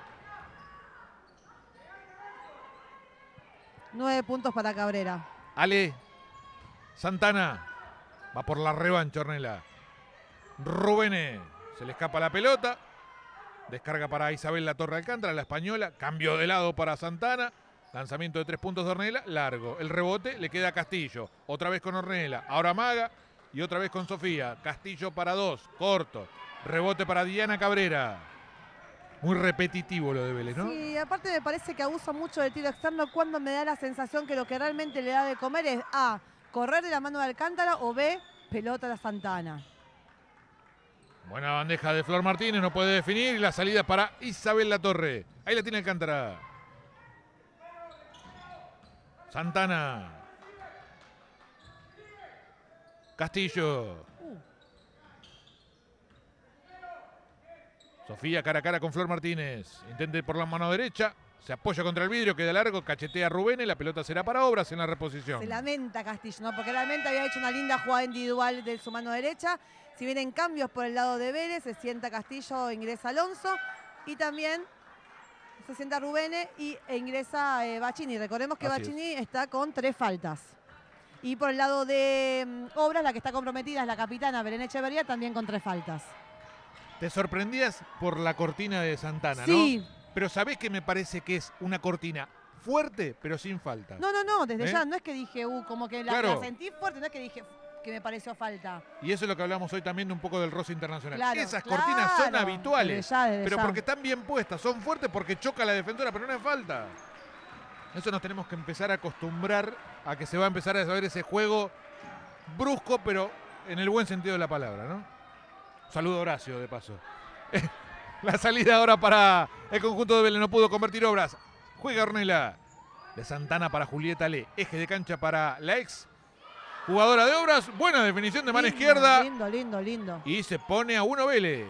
Nueve puntos para Cabrera. Ale Santana va por la revancha, Ornella. Rubén se le escapa la pelota. Descarga para Isabel La Torre Alcántara, la española. Cambio de lado para Santana. Lanzamiento de tres puntos de Ornella, largo. El rebote le queda a Castillo. Otra vez con Ornella. Ahora Maga y otra vez con Sofía. Castillo para dos, corto. Rebote para Diana Cabrera. Muy repetitivo lo de Vélez, ¿no? Sí, aparte me parece que abusa mucho del tiro externo cuando me da la sensación que lo que realmente le da de comer es A, correr de la mano de Alcántara o B, pelota a Santana. Buena bandeja de Flor Martínez, no puede definir. Y la salida para Isabel La Torre. Ahí la tiene Alcántara. Santana. Castillo. Sofía cara a cara con Flor Martínez. Intente por la mano derecha. Se apoya contra el vidrio, queda largo, cachetea a Rubén. La pelota será para Obras en la reposición. Se lamenta Castillo, ¿no? Porque realmente había hecho una linda jugada individual de su mano derecha. Si vienen cambios por el lado de Vélez, se sienta Castillo, ingresa Alonso. Y también se sienta Rubén y e ingresa eh, Bacchini. Recordemos que Así Bacchini es. está con tres faltas. Y por el lado de um, Obras, la que está comprometida es la capitana Belén Echeverría, también con tres faltas. Te sorprendías por la cortina de Santana, Sí. ¿no? Pero ¿sabés que me parece que es una cortina fuerte, pero sin falta? No, no, no, desde ¿Eh? ya no es que dije, uh, como que la, Claro. la sentí fuerte, no es que dije que me pareció falta. Y eso es lo que hablamos hoy también de un poco del roce internacional. Claro, Esas claro. cortinas son habituales, Desde ya, desde pero ya. porque están bien puestas, son fuertes porque choca la defensora, pero no es falta. Eso nos tenemos que empezar a acostumbrar a que se va a empezar a saber ese juego brusco, pero en el buen sentido de la palabra, ¿no? Saludo a Horacio, de paso. La salida ahora para el conjunto de Vélez, no pudo convertir Obras. Juega Ornella. De Santana para Julieta Le. Eje de cancha para la ex jugadora de Obras. Buena definición de mano Lindo, izquierda. Lindo, lindo, lindo. Y se pone a uno Vélez.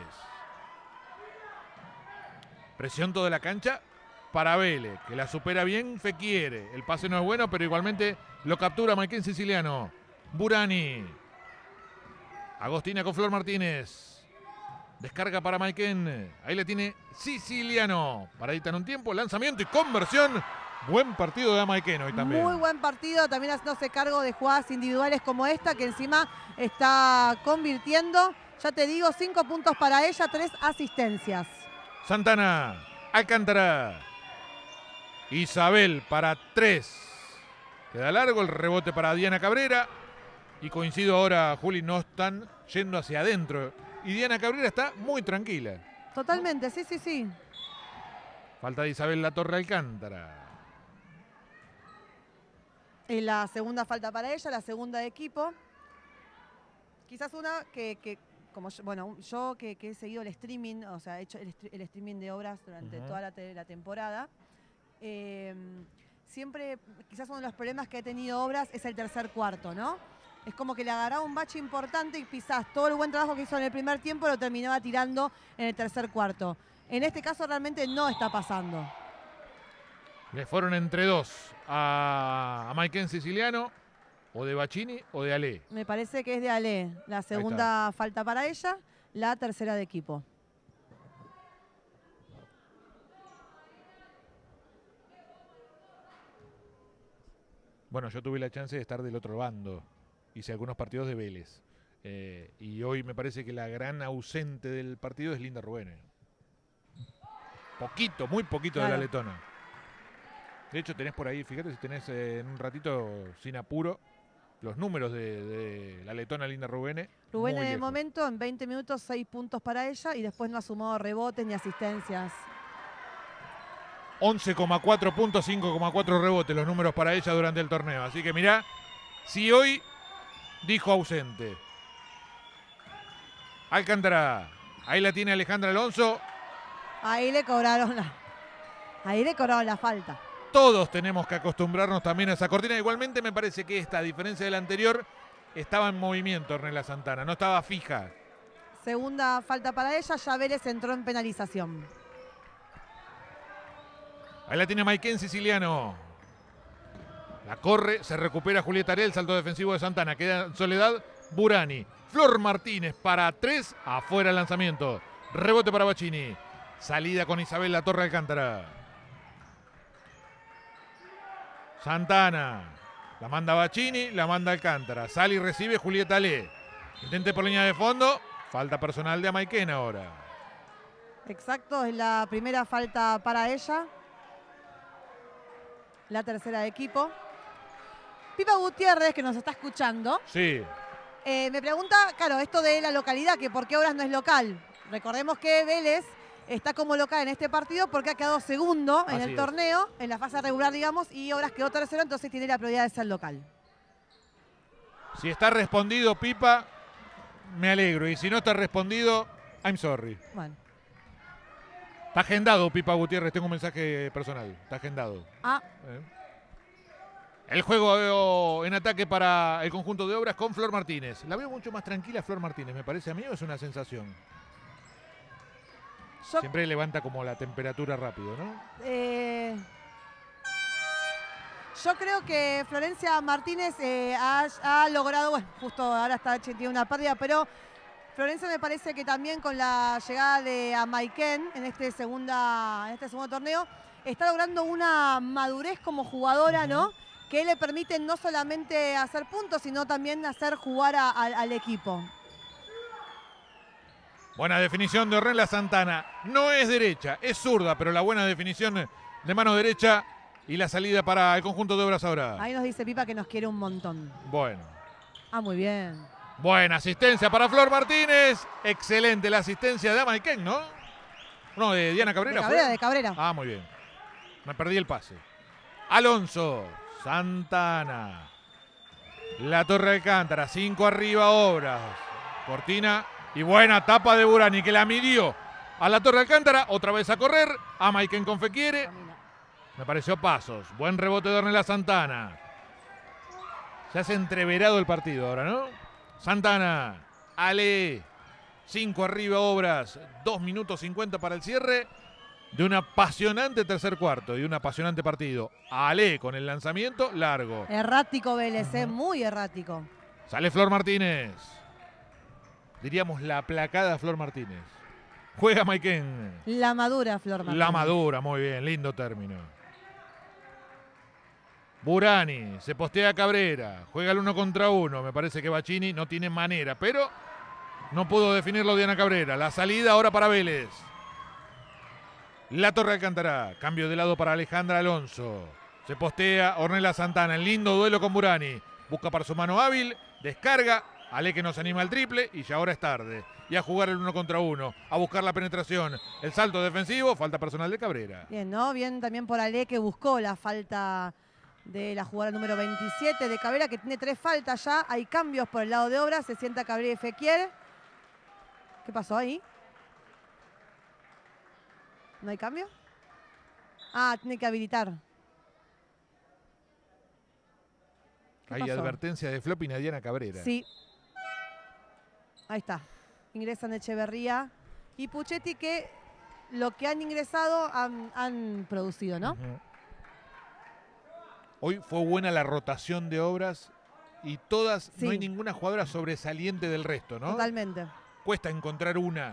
Presión toda la cancha para Vélez, que la supera bien Fequiere. El pase no es bueno, pero igualmente lo captura Maiken Siciliano. Burani. Agostina con Flor Martínez. Descarga para Maiken. Ahí le tiene Siciliano. Paradita en un tiempo. Lanzamiento y conversión. Buen partido de Maiken hoy también. Muy buen partido, también haciéndose cargo de jugadas individuales como esta, que encima está convirtiendo. Ya te digo, cinco puntos para ella, tres asistencias. Santana. Alcántara. Isabel para tres. Queda largo el rebote para Diana Cabrera. Y coincido ahora, Juli, no están yendo hacia adentro. Y Diana Cabrera está muy tranquila. Totalmente, sí, sí, sí. Falta de Isabel La Torre Alcántara. Es la segunda falta para ella, la segunda de equipo. Quizás una que, que como yo, bueno, yo que, que he seguido el streaming, o sea, he hecho el, el streaming de Obras durante Uh-huh. toda la, te, la temporada. Eh, siempre, quizás uno de los problemas que ha tenido Obras es el tercer cuarto, ¿no? Es como que le agarraba un bache importante y quizás todo el buen trabajo que hizo en el primer tiempo lo terminaba tirando en el tercer cuarto. En este caso realmente no está pasando. Le fueron entre dos a, a Maiken Siciliano, o de Bacchini o de Ale. Me parece que es de Ale. La segunda falta para ella, la tercera de equipo. Bueno, yo tuve la chance de estar del otro bando. Hice algunos partidos de Vélez. Eh, y hoy me parece que la gran ausente del partido es Linda Rubén. Poquito, muy poquito Claro. de la letona. De hecho, tenés por ahí, fíjate si tenés eh, en un ratito, sin apuro, los números de, de la letona Linda Rubén. Rubén muy en el lejos. momento, en veinte minutos, seis puntos para ella y después no ha sumado rebotes ni asistencias. once coma cuatro puntos, cinco coma cuatro rebotes los números para ella durante el torneo. Así que mirá, si hoy dijo ausente. Alcántara, ahí la tiene Alejandra Alonso. Ahí le cobraron la, ahí le cobraron la falta. Todos tenemos que acostumbrarnos también a esa cortina. Igualmente me parece que esta, a diferencia de la anterior, estaba en movimiento Ornella Santana, no estaba fija. Segunda falta para ella, ya Vélez entró en penalización. Ahí la tiene Maiken Siciliano. La corre, se recupera Julieta Ariel, salto defensivo de Santana. Queda en soledad Burani. Flor Martínez para tres, afuera el lanzamiento. Rebote para Bacchini. Salida con Isabel La Torre Alcántara. Santana. La manda Bacchini, la manda Alcántara. Sale y recibe Julieta Ale. Intente por línea de fondo. Falta personal de Amaiken ahora. Exacto, es la primera falta para ella. La tercera de equipo. Pipa Gutiérrez, que nos está escuchando, Sí. eh, me pregunta, claro, esto de la localidad, que por qué Obras no es local. Recordemos que Vélez está como local en este partido porque ha quedado segundo en Así el es. torneo, en la fase regular, digamos, y Obras quedó tercero, entonces tiene la prioridad de ser local. Si está respondido, Pipa, me alegro. Y si no está respondido, I'm sorry. Bueno. Está agendado, Pipa Gutiérrez. Tengo un mensaje personal. Está agendado. Ah, ¿Eh? El juego en ataque para el conjunto de Obras con Flor Martínez. La veo mucho más tranquila Flor Martínez, me parece a mí, o es una sensación. yo, Siempre levanta como la temperatura rápido, ¿no? eh, yo creo que Florencia Martínez eh, ha, ha logrado, bueno, justo ahora está tiene una pérdida, pero Florencia me parece que también con la llegada de Amaiken en este, segunda, en este segundo torneo, está logrando una madurez como jugadora, ¿no? Que le permite no solamente hacer puntos, sino también hacer jugar a- a- al equipo. Buena definición de Ornella Santana. No es derecha, es zurda, pero la buena definición de mano derecha y la salida para el conjunto de Obras ahora. Ahí nos dice Pipa que nos quiere un montón. Bueno. Ah, muy bien. Buena asistencia para Flor Martínez. Excelente la asistencia de Amaiken, ¿no? No, de Diana De Cabrera. Cabrera, ¿fue? de Cabrera. Ah, muy bien. Me perdí el pase. Alonso. Santana. La Torre Alcántara. Cinco arriba, Obras. Cortina. Y buena tapa de Burani que la midió a la Torre Alcántara. Otra vez a correr. Amaiken con fe quiere. Camina. Me pareció Pasos. Buen rebote de Ornella Santana. Se hace entreverado el partido ahora, ¿no? Santana. Ale. Cinco arriba, Obras. Dos minutos cincuenta para el cierre de un apasionante tercer cuarto y un apasionante partido. Ale con el lanzamiento largo. Errático Vélez, eh, muy errático. Sale Flor Martínez. Diríamos la aplacada Flor Martínez. Juega Maiken. La madura Flor Martínez. La madura, muy bien, lindo término. Burani, se postea Cabrera, juega el uno contra uno. Me parece que Bacchini no tiene manera, pero no pudo definirlo Diana Cabrera. La salida ahora para Vélez. La Torre Alcántara, cambio de lado para Alejandra Alonso. Se postea Ornella Santana, en lindo duelo con Burani. Busca para su mano hábil, descarga. Ale que nos anima al triple y ya ahora es tarde. Y a jugar el uno contra uno, a buscar la penetración. El salto defensivo, falta personal de Cabrera. Bien, ¿no? Bien también por Ale que buscó la falta de la jugadora número veintisiete de Cabrera, que tiene tres faltas ya. Hay cambios por el lado de Obras. Se sienta Cabrera y Fequier. ¿Qué pasó ahí? ¿No hay cambio? Ah, tiene que habilitar. ¿Qué Hay pasó? advertencia de Flop y Diana Cabrera. Sí. Ahí está. Ingresan Echeverría y Puchetti, que lo que han ingresado han, han producido, ¿no? Ujú. Hoy fue buena la rotación de Obras y todas, Sí. no hay ninguna jugadora sobresaliente del resto, ¿no? Totalmente. Cuesta encontrar una.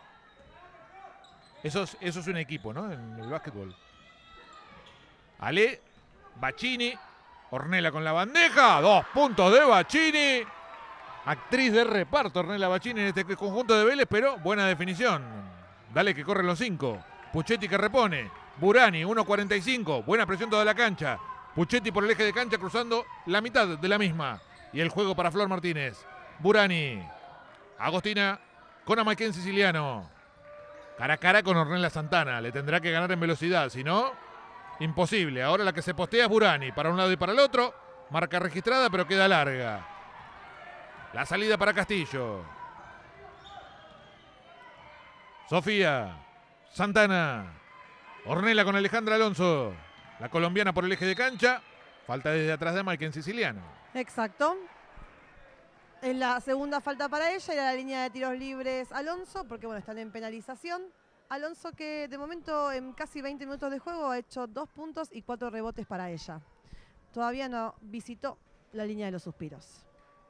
Eso es, eso es un equipo, ¿no? En el básquetbol. Ale, Bacchini, Ornella con la bandeja. Dos puntos de Bacchini. Actriz de reparto, Ornella Bacchini en este conjunto de Vélez, pero buena definición. Dale que corren los cinco. Puchetti que repone. Burani, uno cuarenta y cinco. Buena presión toda la cancha. Puchetti por el eje de cancha cruzando la mitad de la misma. Y el juego para Flor Martínez. Burani. Agostina con Amaiken Siciliano. Cara a cara con Ornella Santana. Le tendrá que ganar en velocidad. Si no, imposible. Ahora la que se postea es Burani. Para un lado y para el otro. Marca registrada, pero queda larga. La salida para Castillo. Sofía. Santana. Ornella con Alejandra Alonso. La colombiana por el eje de cancha. Falta desde atrás de Maiken Siciliano. Exacto. En la segunda falta para ella era la línea de tiros libres Alonso, porque bueno, están en penalización. Alonso que de momento en casi veinte minutos de juego ha hecho dos puntos y cuatro rebotes para ella. Todavía no visitó la línea de los suspiros.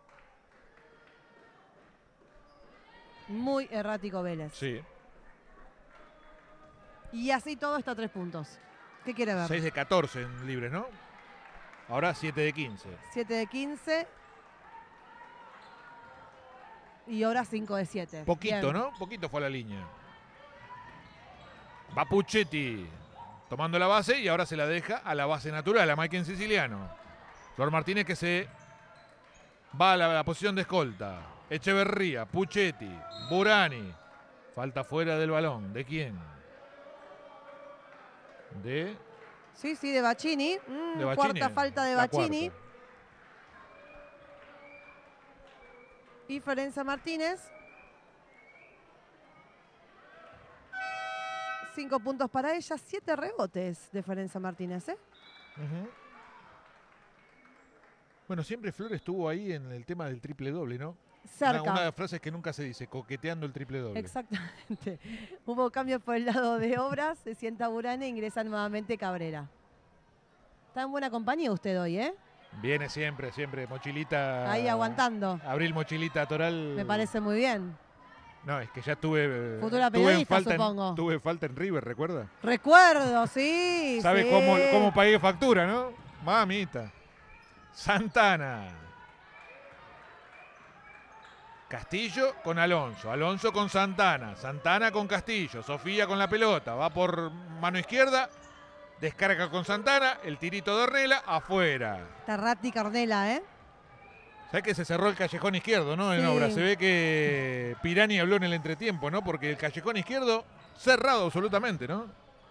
Muy errático Vélez. Sí. Y así todo está a tres puntos. ¿Qué quiere ver? seis de catorce en libres, ¿no? Ahora siete de quince. siete de quince. Y ahora cinco de siete. Poquito, Bien. ¿no? Poquito fue a la línea. Va Puchetti tomando la base y ahora se la deja a la base natural, a Maiken Siciliano. Flor Martínez que se va a la, a la posición de escolta. Echeverría, Puchetti, Burani. Falta fuera del balón. ¿De quién? De, Sí, sí, de Bacchini. Mm, de Bacchini. Cuarta falta de La Bacchini. cuarta. Y Florencia Martínez. Cinco puntos para ella, siete rebotes de Florencia Martínez, ¿eh? Uh-huh. Bueno, siempre Flor estuvo ahí en el tema del triple doble, ¿no? Cerca. Una, una de las frases que nunca se dice, coqueteando el triple doble. Exactamente. Hubo cambios por el lado de obras, se sienta Burane e ingresa nuevamente Cabrera. Está en buena compañía usted hoy, ¿eh? Viene siempre, siempre, mochilita. Ahí aguantando. Abril mochilita toral. Me parece muy bien. No, es que ya tuve. Futura tuve periodista, falta supongo. En, tuve falta en River, ¿recuerda? Recuerdo, sí. ¿Sabe sí. cómo, cómo pagué factura, no? Mamita. Santana. Castillo con Alonso. Alonso con Santana. Santana con Castillo. Sofía con la pelota. Va por mano izquierda. Descarga con Santana. El tirito de Ornella. Afuera. Tarratti Carnela, ¿eh? ¿Sabes que se cerró el callejón izquierdo, no? En Sí. obra. Se ve que Pirani habló en el entretiempo, ¿no? Porque el callejón izquierdo cerrado absolutamente, ¿no?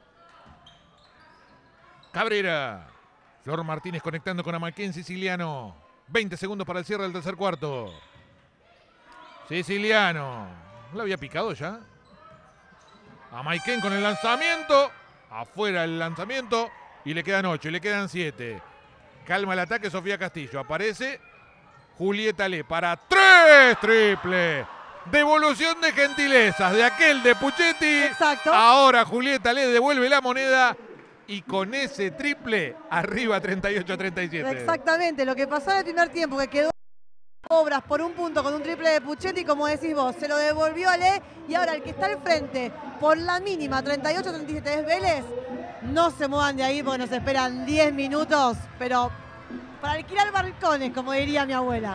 Cabrera. Flor Martínez conectando con Maiken Siciliano. veinte segundos para el cierre del tercer cuarto. Siciliano. ¿No lo había picado ya? A Maiken con el lanzamiento. Afuera el lanzamiento. Y le quedan ocho, y le quedan siete. Calma el ataque Sofía Castillo. Aparece Julieta Le para tres triple. Devolución de gentilezas de aquel de Puchetti. Exacto. Ahora Julieta Le devuelve la moneda. Y con ese triple, arriba treinta y ocho a treinta y siete. Exactamente, lo que pasó en el primer tiempo, que quedó obras por un punto con un triple de Puchetti, como decís vos, se lo devolvió a Le, y ahora el que está al frente por la mínima treinta y ocho a treinta y siete es Vélez. No se muevan de ahí porque nos esperan diez minutos, pero para alquilar balcones, como diría mi abuela.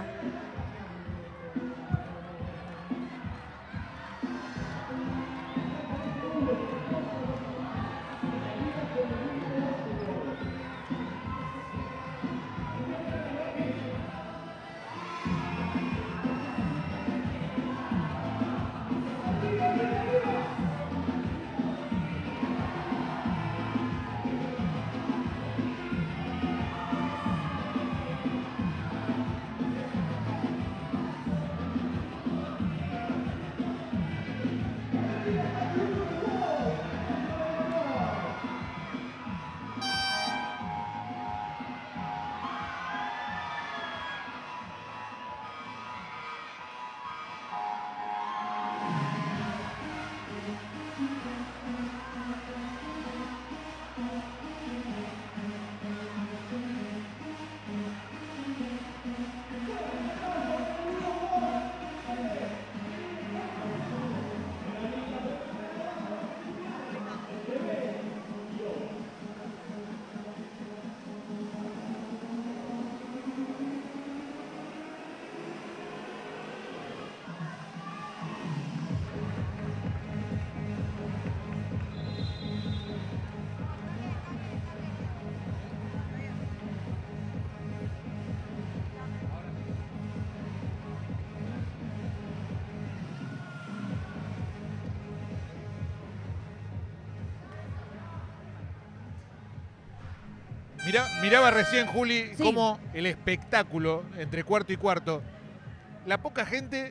Mirá, miraba recién, Juli, Sí. cómo el espectáculo entre cuarto y cuarto, la poca gente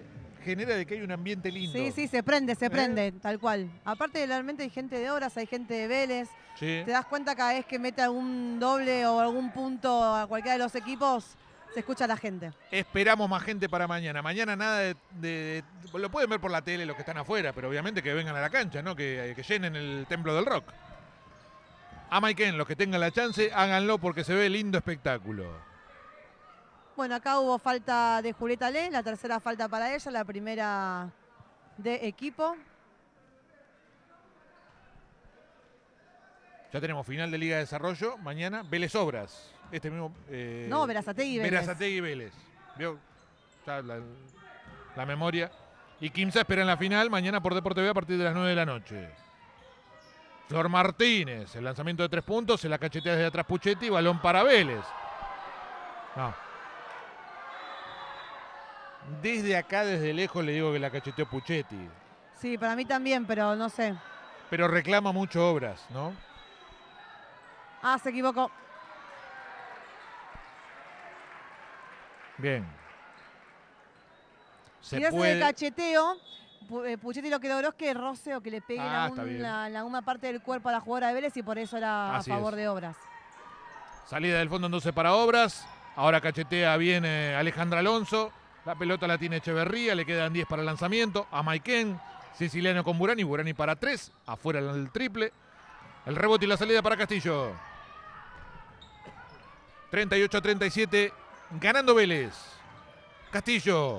genera de que hay un ambiente lindo. Sí, sí, se prende, se ¿Eh? prende, tal cual. Aparte, realmente hay gente de Obras, hay gente de Vélez. Sí. Te das cuenta cada vez que mete algún doble o algún punto a cualquiera de los equipos, se escucha a la gente. Esperamos más gente para mañana. Mañana nada de, de- de- Lo pueden ver por la tele los que están afuera, pero obviamente que vengan a la cancha, ¿no? Que, que llenen el templo del rock. A Maiken, los que tengan la chance, háganlo porque se ve lindo espectáculo. Bueno, acá hubo falta de Julieta Le, la tercera falta para ella, la primera de equipo. Ya tenemos final de Liga de Desarrollo. Mañana, Vélez Obras. Este mismo. Eh, No, Berazategui y Vélez. Berazategui y Vélez. ¿Vio? Ya la, la memoria. Y Quimsa espera en la final mañana por Deporte B a partir de las nueve de la noche. Flor Martínez, el lanzamiento de tres puntos, se la cachetea desde atrás Puchetti, balón para Vélez. No. Desde acá, desde lejos, le digo que la cacheteó Puchetti. Sí, para mí también, pero no sé. Pero reclama mucho Obras, ¿no? Ah, se equivocó. Bien. Se Y ese puede... de cacheteo, Pu- eh, Puchetti lo que logró es que roce o que le pegue Ah, en, está algún- bien. la- en alguna parte del cuerpo a la jugadora de Vélez y por eso era Así a favor es. de Obras. Salida del fondo entonces para Obras. Ahora cachetea bien eh, Alejandra Alonso. La pelota la tiene Echeverría. Le quedan diez para el lanzamiento. A Maiken. Siciliano con Burani. Burani para tres. Afuera el triple. El rebote y la salida para Castillo. treinta y ocho a treinta y siete. Ganando Vélez. Castillo.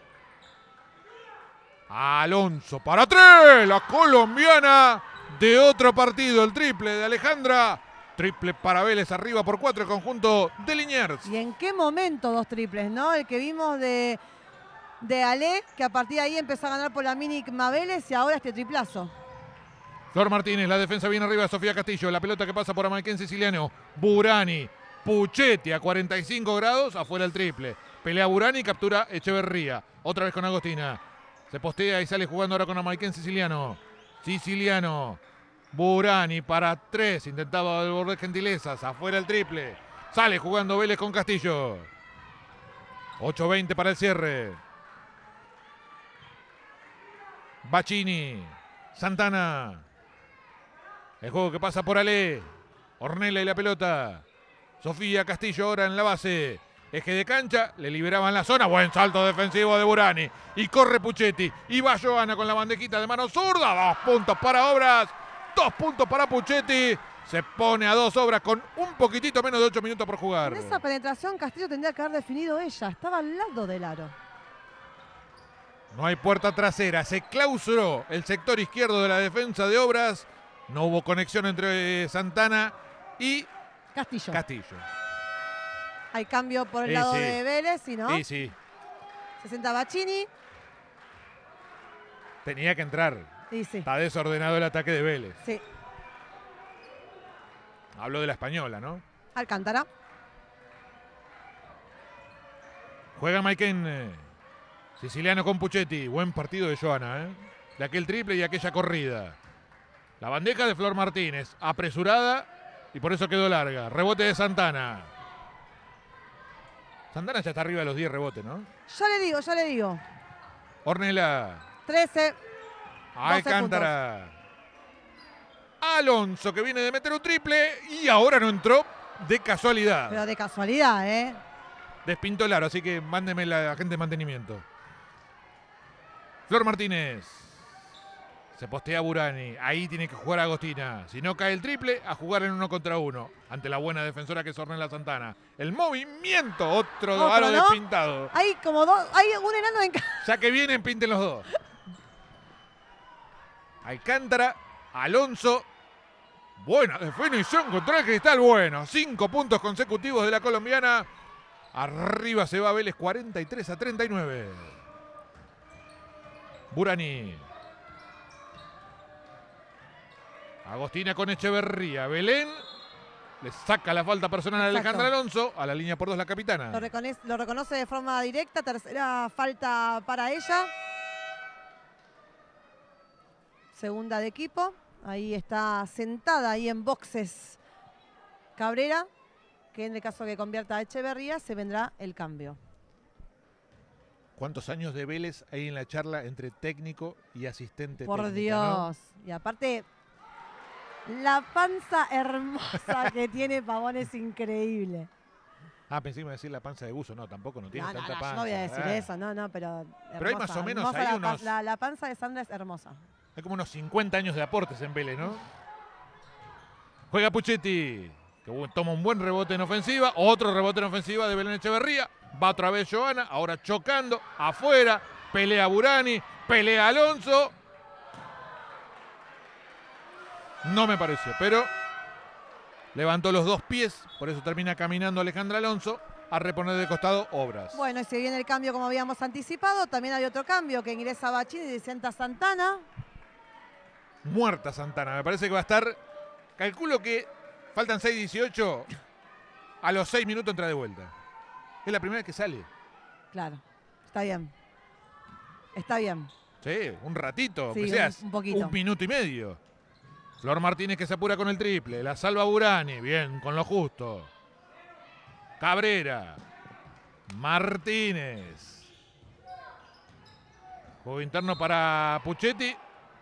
Alonso para tres. La colombiana de otro partido. El triple de Alejandra. Triple para Vélez arriba por cuatro, el conjunto de Liniers. ¿Y en qué momento dos triples, no? El que vimos de, de Ale, que a partir de ahí empezó a ganar por la mínima Vélez y ahora este triplazo. Flor Martínez, la defensa viene arriba, Sofía Castillo. La pelota que pasa por Amaiken Siciliano. Burani, Puchetti a cuarenta y cinco grados, afuera el triple. Pelea Burani, captura Echeverría. Otra vez con Agostina. Se postea y sale jugando ahora con Amaiken Siciliano. Siciliano. Burani para tres, intentaba devolver gentilezas, afuera el triple. Sale jugando Vélez con Castillo. ocho veinte para el cierre. Bacchini, Santana. El juego que pasa por Ale. Ornella y la pelota. Sofía Castillo ahora en la base. Eje de cancha, le liberaban la zona. Buen salto defensivo de Burani. Y corre Puchetti. Y va Joana con la bandejita de mano zurda. Dos puntos para Obras. Dos puntos para Puchetti. Se pone a dos Obras con un poquitito menos de ocho minutos por jugar. En esa penetración Castillo tendría que haber definido ella. Estaba al lado del aro. No hay puerta trasera. Se clausuró el sector izquierdo de la defensa de Obras. No hubo conexión entre Santana y Castillo. Castillo. Hay cambio por el Sí, lado sí. de Vélez, ¿sí, no? Sí, sí. Se sienta Bacchini. Tenía que entrar. Y sí, Está desordenado el ataque de Vélez. sí. Habló de la española, ¿no? Alcántara. Juega Maiken. eh, Siciliano con Puchetti. Buen partido de Joana, ¿eh? De aquel triple y aquella corrida. La bandeja de Flor Martínez. Apresurada y por eso quedó larga. Rebote de Santana. Santana ya está arriba de los diez rebotes, ¿no? Ya le digo, ya le digo. Ornella. trece. Alcántara. Alonso que viene de meter un triple y ahora no entró de casualidad. Pero de casualidad, ¿eh? Despintó el aro, así que mándeme la gente de mantenimiento. Flor Martínez. Se postea Burani. Ahí tiene que jugar Agostina. Si no cae el triple, a jugar en uno contra uno. Ante la buena defensora que es Ornella Santana. El movimiento. Otro, Otro, aro ¿no? despintado. Hay como dos, hay un enano en cada. Ya que vienen, pinten los dos. Alcántara. Alonso. Buena definición contra el cristal. Bueno, cinco puntos consecutivos de la colombiana. Arriba se va Vélez cuarenta y tres a treinta y nueve. Burani. Agostina con Echeverría. Belén le saca la falta personal a Exacto. Alejandra Alonso. A la línea por dos la capitana. Lo reconoce, lo reconoce de forma directa. Tercera falta para ella. Segunda de equipo. Ahí está sentada ahí en boxes Cabrera, que en el caso que convierta a Echeverría se vendrá el cambio. ¿Cuántos años de Vélez hay en la charla entre técnico y asistente Por técnico, Dios. ¿no? Y aparte, la panza hermosa que tiene Pavón es increíble. Ah, pensé que me iba a decir la panza de buzo. No, tampoco, no tiene No, no, tanta no, panza. yo no voy a decir eh. eso, no, no, pero hermosa, Pero hay más o menos hermosa ahí la, unos- la, la panza de Sandra es hermosa. Hay como unos cincuenta años de aportes en Vélez, ¿no? Juega Puchetti, que bu- toma un buen rebote en ofensiva. Otro rebote en ofensiva de Belén Echeverría. Va otra vez Johanna, ahora chocando, afuera. Pelea Burani, pelea Alonso. No me pareció, pero levantó los dos pies, por eso termina caminando Alejandra Alonso a reponer de costado Obras. Bueno, y si viene el cambio como habíamos anticipado, también hay otro cambio que ingresa Bachini y sienta Santana. Muerta Santana, me parece que va a estar, calculo que faltan seis dieciocho, a los seis minutos entra de vuelta. Es la primera vez que sale. Claro, está bien. Está bien. Sí, un ratito, Sí, que sea, un- un poquito. un minuto y medio. Flor Martínez que se apura con el triple, la salva Burani, bien, con lo justo. Cabrera, Martínez. Juego interno para Puchetti.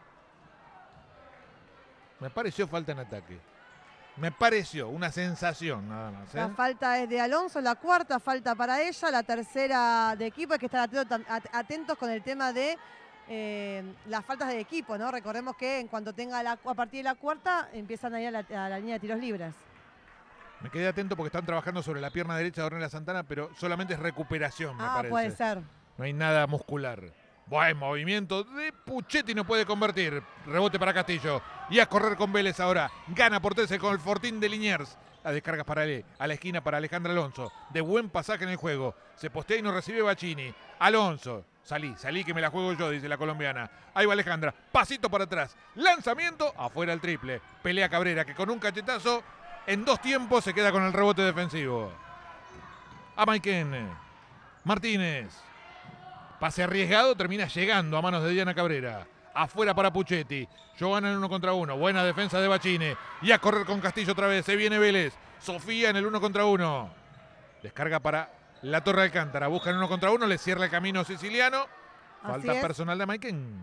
Me pareció falta en ataque. Me pareció una sensación nada más. ¿eh? La falta es de Alonso, la cuarta falta para ella, la tercera de equipo. Hay que estar atento- at- atentos con el tema de eh, las faltas de equipo, ¿no? Recordemos que en cuanto tenga la, a partir de la cuarta empiezan a ir a la, a la línea de tiros libres. Me quedé atento porque están trabajando sobre la pierna derecha de Ornella Santana, pero solamente es recuperación, me Ah, parece. puede ser. No hay nada muscular. Buen movimiento de Puchetti, no puede convertir. Rebote para Castillo. Y a correr con Vélez ahora. Gana por trece con el Fortín de Liniers. La descarga para Ale, a la esquina para Alejandra Alonso. De buen pasaje en el juego. Se postea y no recibe Bachini. Alonso. Salí, salí que me la juego yo, dice la colombiana. Ahí va Alejandra. Pasito para atrás. Lanzamiento. Afuera el triple. Pelea Cabrera que con un cachetazo en dos tiempos se queda con el rebote defensivo. A Maiken. Martínez. Pase arriesgado, termina llegando a manos de Diana Cabrera. Afuera para Puchetti. Giovanna en uno contra uno. Buena defensa de Bachini. Y a correr con Castillo otra vez. Se viene Vélez. Sofía en el uno contra uno. Descarga para la Torre Alcántara. Busca en uno contra uno. Le cierra el camino siciliano. Falta Así es. personal de Maiken.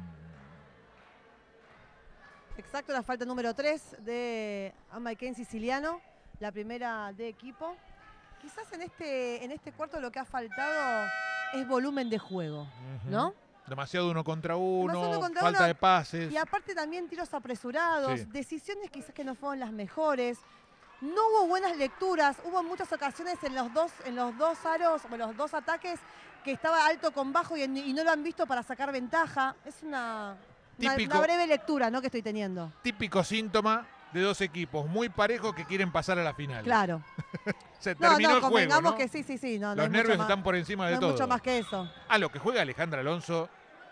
Exacto, la falta número tres de Amaiken Siciliano, la primera de equipo. Quizás en este, en este cuarto lo que ha faltado es volumen de juego, ¿no? Demasiado uno contra uno. Demasiado uno contra falta uno. de pases. Y aparte también tiros apresurados, Sí. decisiones quizás que no fueron las mejores. No hubo buenas lecturas, hubo muchas ocasiones en los dos, en los dos aros, o en los dos ataques, que estaba alto con bajo y, y no lo han visto para sacar ventaja. Es una, una, Típico. una breve lectura, ¿no?, que estoy teniendo. Típico síntoma de dos equipos muy parejos que quieren pasar a la final. Claro. Se No, terminó no, el juego, convengamos ¿no? que sí, sí, sí. No, no Los hay nervios mucho están más, por encima de no hay todo. mucho más que eso. A lo que juega Alejandra Alonso.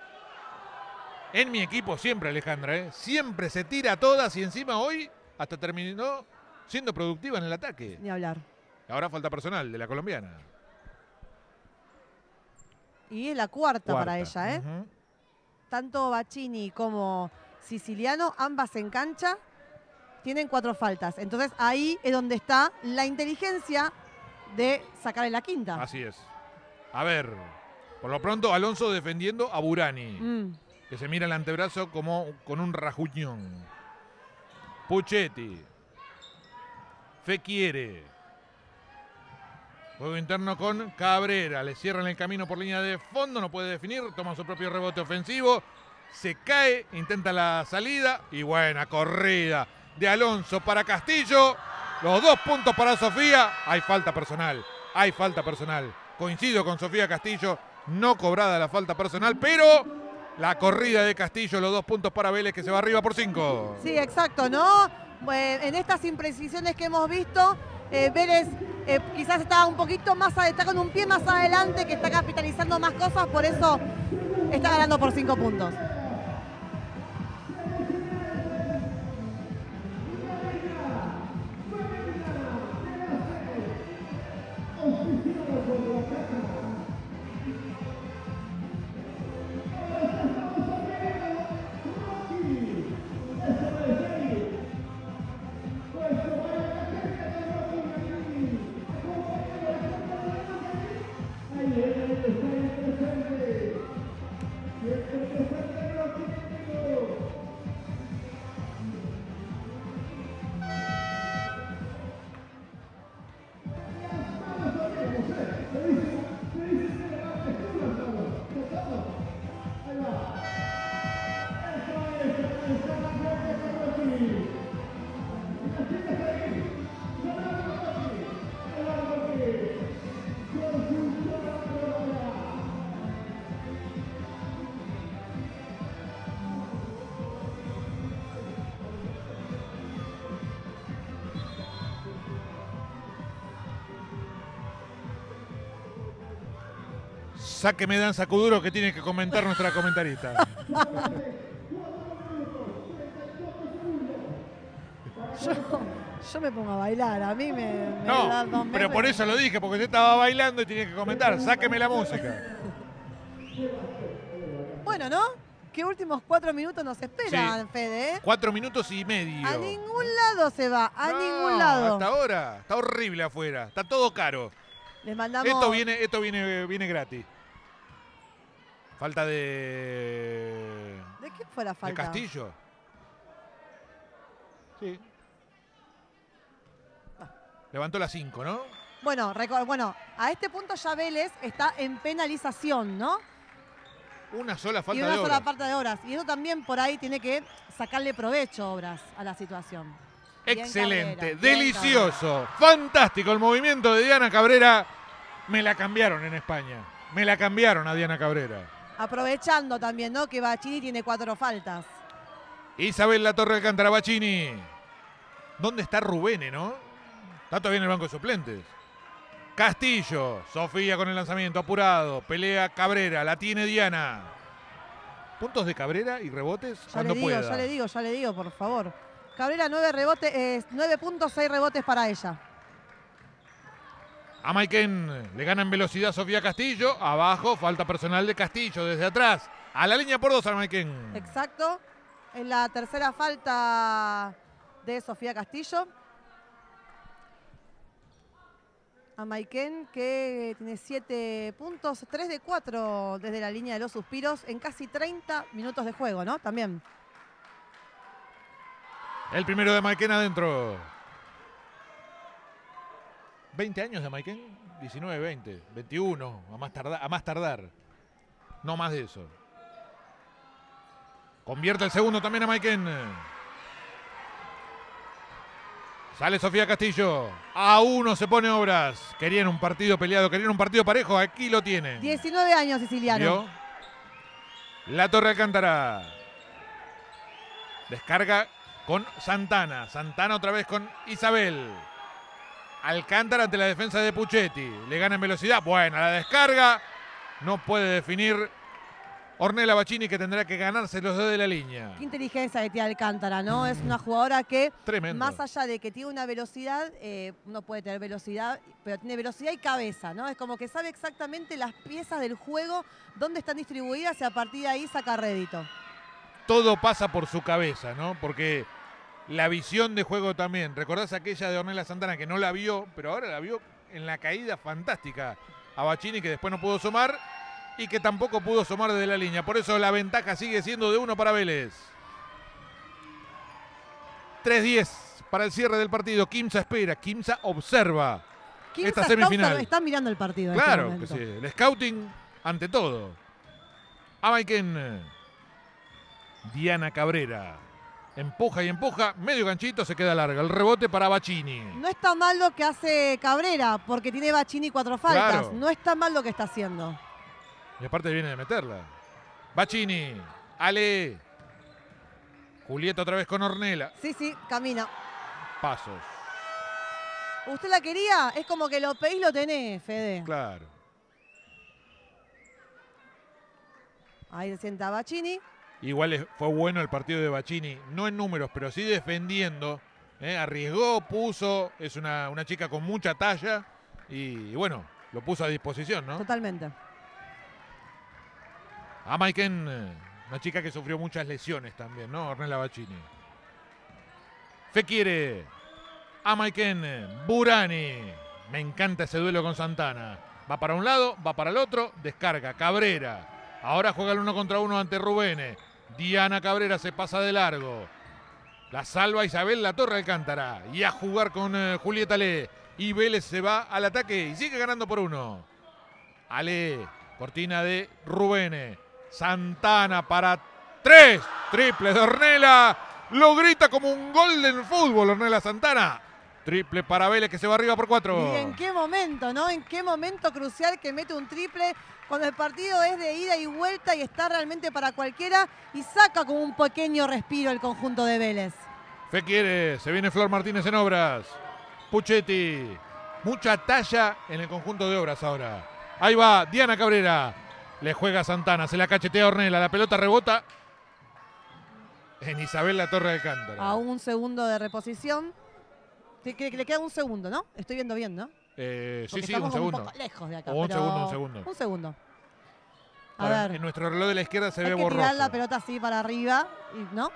En mi equipo siempre Alejandra, ¿eh? Siempre se tira a todas y encima hoy hasta terminó siendo productiva en el ataque. Ni hablar. Ahora falta personal de la colombiana. Y es la cuarta, Cuarta. para ella, ¿eh? Ujú. Tanto Bachini como Siciliano, ambas en cancha, tienen cuatro faltas. Entonces ahí es donde está la inteligencia de sacarle la quinta. Así es. A ver, por lo pronto Alonso defendiendo a Burani, Mm. que se mira el antebrazo como con un rajuñón. Puchetti. Fe quiere. Juego interno con Cabrera. Le cierran el camino por línea de fondo. No puede definir. Toma su propio rebote ofensivo. Se cae. Intenta la salida. Y buena corrida de Alonso para Castillo. Los dos puntos para Sofía. Hay falta personal. Hay falta personal. Coincido con Sofía Castillo. No cobrada la falta personal. Pero la corrida de Castillo. Los dos puntos para Vélez que se va arriba por cinco. Sí, exacto, ¿no? Bueno, en estas imprecisiones que hemos visto, eh, Vélez eh, quizás está un poquito más, está con un pie más adelante, que está capitalizando más cosas, por eso está ganando por cinco puntos. Sáqueme danza Kuduro que tiene que comentar nuestra comentarista. Yo, yo me pongo a bailar, a mí me, me No, da dos pero meses. por eso lo dije, porque yo estaba bailando y tenía que comentar. Sáqueme la música. Bueno, ¿no? ¿Qué últimos cuatro minutos nos esperan, Sí. Fede? ¿eh? Cuatro minutos y medio. A ningún lado se va, a No, ningún lado. Hasta ahora. Está horrible afuera. Está todo caro. Les mandamos... Esto viene, esto viene, viene gratis. Falta de. ¿De qué fue la ¿De falta? Castillo? Sí. Levantó las cinco, ¿no? Bueno, reco- bueno, a este punto ya Vélez está en penalización, ¿no? Una sola Y falta una de sola horas. parte de horas. Y eso también por ahí tiene que sacarle provecho, Obras, a la situación. Bien Excelente, Cabrera, bien delicioso, fantástico el movimiento de Diana Cabrera. Me la cambiaron en España. Me la cambiaron a Diana Cabrera. Aprovechando también, ¿no? Que Bachini tiene cuatro faltas. Isabel La Torre Alcántara Bachini. ¿Dónde está Rubene, no? Está todavía en el banco de suplentes. Castillo, Sofía con el lanzamiento apurado. Pelea Cabrera, la tiene Diana. Puntos de Cabrera y rebotes Ya cuando le digo, pueda. ya le digo, ya le digo, por favor. Cabrera, nueve rebotes, eh, nueve puntos, seis rebotes para ella. A Maiken le gana en velocidad Sofía Castillo. Abajo, falta personal de Castillo desde atrás. A la línea por dos a Maiken. Exacto. En la tercera falta de Sofía Castillo. A Maiken, que tiene siete puntos, tres de cuatro desde la línea de los suspiros en casi treinta minutos de juego, ¿no? También. El primero de Maiken adentro. veinte años de Maiken. diecinueve, veinte, veintiuno. A más, tarda, a más tardar. No más de eso. Convierte el segundo también a Maiken. Sale Sofía Castillo. A uno se pone Obras. Querían un partido peleado, querían un partido parejo. Aquí lo tienen. diecinueve años, siciliano. ¿Vio? La Torre Alcántara. Descarga con Santana. Santana otra vez con Isabel. Alcántara ante la defensa de Puchetti. Le gana en velocidad. Buena la descarga. No puede definir Ornella Bachini, que tendrá que ganarse los dos de la línea. Qué inteligencia que tiene Alcántara, ¿no? Es una jugadora que, Tremendo. más allá de que tiene una velocidad, eh, uno puede tener velocidad, pero tiene velocidad y cabeza, ¿no? Es como que sabe exactamente las piezas del juego, dónde están distribuidas y a partir de ahí saca rédito. Todo pasa por su cabeza, ¿no? Porque la visión de juego también. ¿Recordás aquella de Ornella Santana que no la vio, pero ahora la vio en la caída fantástica a Bachini, que después no pudo sumar y que tampoco pudo sumar desde la línea? Por eso la ventaja sigue siendo de uno para Vélez. tres diez para el cierre del partido. Kimsa espera, Kimsa observa Kimsa esta está semifinal. observ- Está mirando el partido en Claro este que momento. sí, el scouting ante todo. A Maiken. Diana Cabrera. Empuja y empuja, medio ganchito, se queda larga. El rebote para Bachini. No está mal lo que hace Cabrera, porque tiene Bachini cuatro faltas. Claro. No está mal lo que está haciendo. Y aparte viene de meterla. Bachini, Ale. Julieta otra vez con Ornella. Sí, sí, camina. Pasos. ¿Usted la quería? Es como que lo pedís, lo tenés, Fede. Claro. Ahí se sienta Bachini. Igual es- fue bueno el partido de Bachini. No en números, pero sí defendiendo. ¿eh? Arriesgó, puso. Es una, una chica con mucha talla. Y, y bueno, lo puso a disposición, ¿no? Totalmente. A Maiken, eh, una chica que sufrió muchas lesiones también, ¿no? Ornella Bachini. Fekir. A Maiken. eh, Burani. Me encanta ese duelo con Santana. Va para un lado, va para el otro. Descarga. Cabrera. Ahora juega el uno contra uno ante Rubene. Diana Cabrera se pasa de largo. La salva Isabel La Torre Alcántara. Y a jugar con eh, Julieta Ale. Y Vélez se va al ataque y sigue ganando por uno. Ale. Cortina de Rubene. Santana para tres. Triple de Ornella. Lo grita como un gol del fútbol Ornella Santana. Triple para Vélez, que se va arriba por cuatro. ¿Y en qué momento, no? ¿En qué momento crucial que mete un triple cuando el partido es de ida y vuelta y está realmente para cualquiera y saca como un pequeño respiro el conjunto de Vélez? Fe quiere, se viene Flor Martínez en Obras. Puchetti. Mucha talla en el conjunto de Obras ahora. Ahí va Diana Cabrera. Le juega Santana, se la cachetea a Ornella, la pelota rebota en Isabel La Torre de Alcántara. A un segundo de reposición. Que, que- que le queda un segundo, ¿no? Estoy viendo bien, ¿no? Eh, sí, Porque sí, estamos un como segundo. un poco lejos de acá. O un pero- segundo, un segundo. Un segundo. A Ahora, ver, en nuestro reloj de la izquierda se hay ve que borroso. tirar la pelota así para arriba, y- ¿no?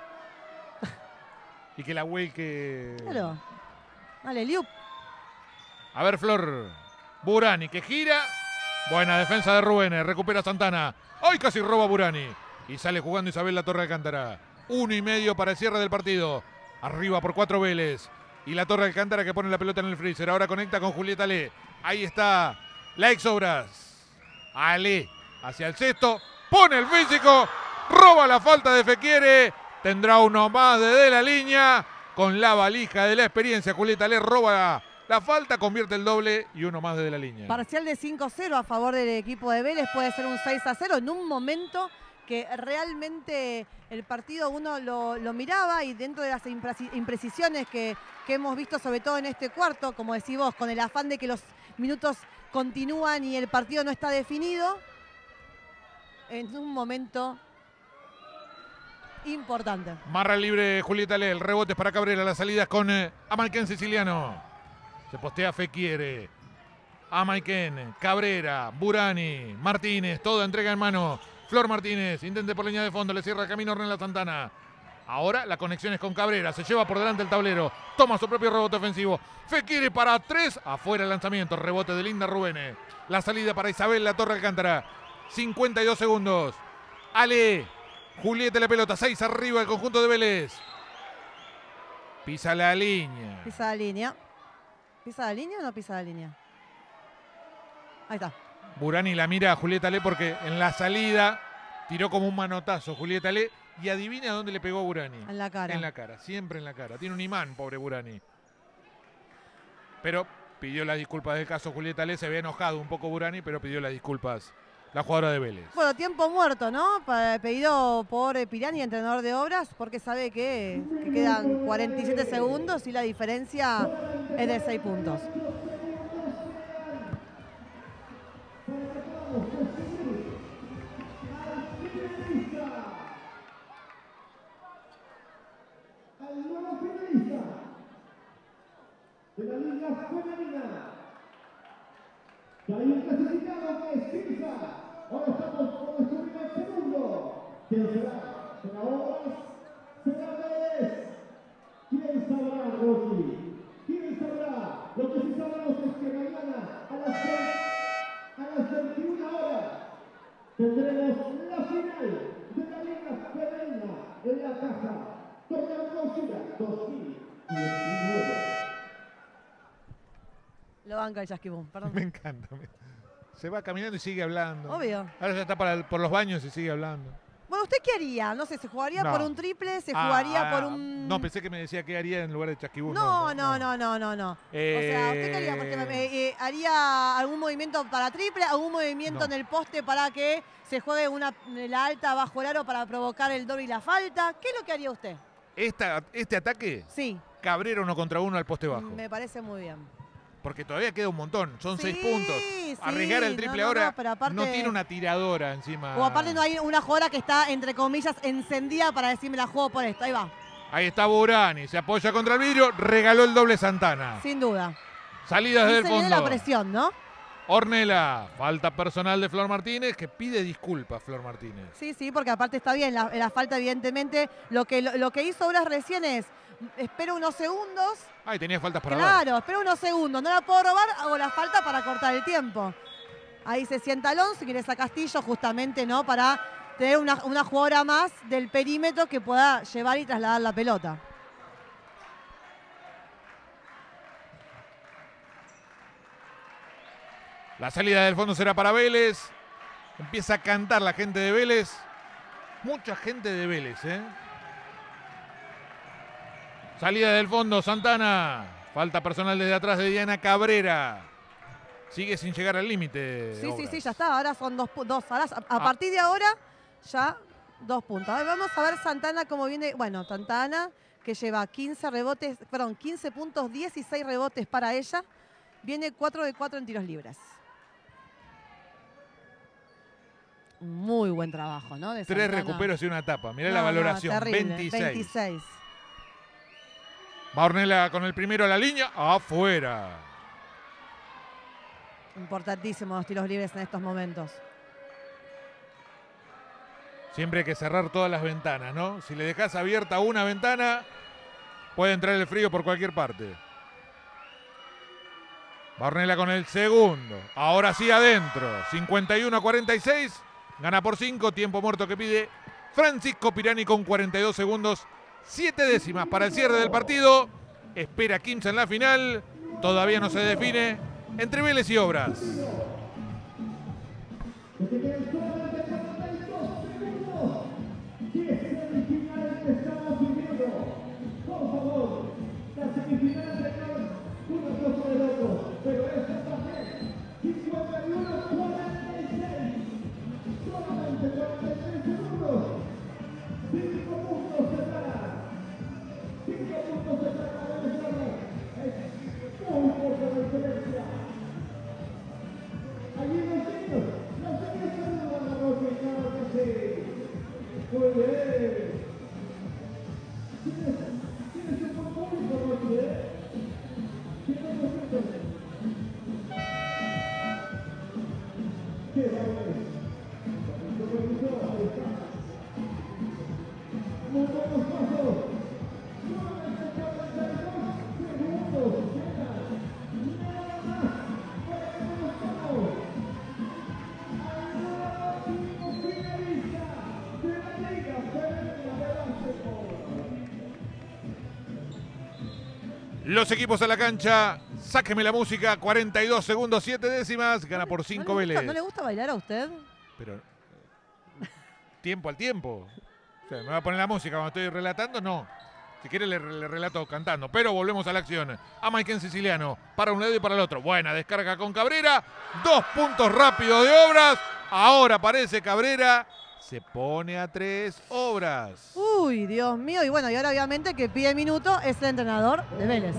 Y que la vuelque. Claro. Dale, Liup. A ver, Flor. Burani que gira. Buena defensa de Rubén. Recupera Santana. ¡Ay! Casi roba Burani. Y sale jugando Isabel La Torre de Alcántara. Uno y medio para el cierre del partido. Arriba por cuatro Vélez. Y La Torre de Alcántara que pone la pelota en el freezer. Ahora conecta con Julieta Ale. Ahí está la ex Obras. Ale hacia el cesto. Pone el físico. Roba la falta de Fequiere. Tendrá uno más desde la línea. Con la valija de la experiencia. Julieta Ale roba la falta. Convierte el doble y uno más desde la línea. Parcial de cinco cero a favor del equipo de Vélez. Puede ser un seis a cero en un momento que realmente el partido uno lo, lo miraba y dentro de las impreci- imprecisiones que, que hemos visto, sobre todo en este cuarto, como decís vos, con el afán de que los minutos continúan y el partido no está definido, en un momento importante. Marra libre Julieta Ale. El rebote es para Cabrera. Las salidas con eh, Amalquén Siciliano. Se postea Fequiere. Amalquén, Cabrera, Burani, Martínez. Toda entrega en mano. Flor Martínez. Intente por línea de fondo. Le cierra el camino Ornella Santana. Ahora la conexión es con Cabrera. Se lleva por delante el tablero. Toma su propio rebote ofensivo. Fequiere para tres. Afuera el lanzamiento. Rebote de Linda Rubén. La salida para Isabel La Torre Alcántara. cincuenta y dos segundos. Ale. Julieta la pelota. seis arriba el conjunto de Vélez. Pisa la línea. Pisa la línea. ¿Pisa la línea o no pisa la línea? Ahí está. Burani la mira a Julieta Ale porque en la salida tiró como un manotazo Julieta Ale y adivina dónde le pegó a Burani. En la cara. En la cara, siempre en la cara. Tiene un imán, pobre Burani. Pero pidió las disculpas del caso Julieta Ale. Se había enojado un poco Burani, pero pidió las disculpas la jugadora de Vélez. Bueno, tiempo muerto, ¿no? Pa- Pedido por eh, Pirani, entrenador de Obras, porque sabe que, que quedan cuarenta y siete segundos y la diferencia es de seis puntos. Al nuevo finalista de la Liga Femenina. Ya hay un clasificado que es Pisa. Ahora estamos por descubrir el segundo. ¿Quién será? ¿Será Obras? ¿Será Vélez? ¿Quién sabrá, Rosy? ¿Quién sabrá? Lo que sí sabemos es que mañana a las, a las veintiuna horas tendremos la final de la Liga Femenina en la Caja Torneo Clausura dos mil diecinueve. Lo banca el Chasquibum, perdón. Me encanta. Se va caminando y sigue hablando. Obvio. Ahora ya está para el- por los baños y sigue hablando. Bueno, ¿usted qué haría? No sé, ¿se jugaría No. por un triple? ¿Se Ah, jugaría ah, por un...? No, pensé que me decía qué haría en lugar de Chasquibún. No, no, no, no, no, no. Eh, O sea, ¿usted qué haría? Por ejemplo, eh, eh, ¿haría algún movimiento para triple? ¿Algún movimiento No. en el poste para que se juegue una, la alta bajo el aro para provocar el doble y la falta? ¿Qué es lo que haría usted? Esta, este ataque, Sí, Cabrera uno contra uno al poste bajo. me parece muy bien. Porque todavía queda un montón. Son Sí, seis puntos. sí, Arriesgar el no, triple no, ahora no, pero aparte- no tiene una tiradora encima. O aparte no hay una jugadora que está, entre comillas, encendida para decirme la juego por esto. Ahí va, Ahí está Burani, se apoya contra el vidrio, regaló el doble Santana. sin duda. Salidas Y desde se el viene fondo. la presión, ¿no? Ornella, falta personal de Flor Martínez, que pide disculpas Flor Martínez. Sí, sí, porque aparte está bien, la, la falta evidentemente, lo que, lo, lo que hizo Obras recién es, espero unos segundos, Ay, tenía faltas para dar. claro, espero unos segundos, no la puedo robar, hago la falta para cortar el tiempo. Ahí se sienta Alonso, ingresa Castillo justamente, ¿no? Para tener una, una jugadora más del perímetro que pueda llevar y trasladar la pelota. La salida del fondo será para Vélez. Empieza a cantar la gente de Vélez. Mucha gente de Vélez, ¿eh? Salida del fondo, Santana. Falta personal desde atrás de Diana Cabrera. Sigue sin llegar al límite. Sí, sí, Obras. sí, ya está, ahora son dos, pu- dos ahora, a, a Ah. partir de ahora ya dos puntos. A ver, vamos a ver Santana cómo viene, bueno, Santana que lleva quince rebotes, perdón, quince puntos, dieciséis rebotes para ella, viene cuatro de cuatro en tiros libres. muy buen trabajo, ¿no? De Tres Santana. recuperos y una tapa. Mirá No, la no, valoración, terrible, veintiséis. veintiséis. Va Ornella con el primero a la línea, afuera. Importantísimos los tiros libres en estos momentos. Siempre hay que cerrar todas las ventanas, ¿no? Si le dejas abierta una ventana, puede entrar el frío por cualquier parte. Va Ornella con el segundo. Ahora sí adentro. cincuenta y uno a cuarenta y seis. Gana por cinco. Tiempo muerto que pide Francisco Pirani con cuarenta y dos segundos. siete décimas para el cierre del partido. Espera Quimsa en la final. Todavía no se define entre Vélez y Obras. Los equipos a la cancha, sáqueme la música, cuarenta y dos segundos, siete décimas, gana por cinco ¿No le gusta, Vélez. ¿No le gusta bailar a usted? Pero, tiempo al tiempo. O sea, ¿me va a poner la música cuando estoy relatando? No. Si quiere le, le relato cantando. Pero volvemos a la acción. A Maiken Siciliano, para un lado y para el otro. Buena descarga con Cabrera. Dos puntos rápidos de Obras. Ahora aparece Cabrera. Se pone a tres Obras. Uy, Dios mío. Y bueno, y ahora obviamente que pide minuto es el entrenador de Vélez.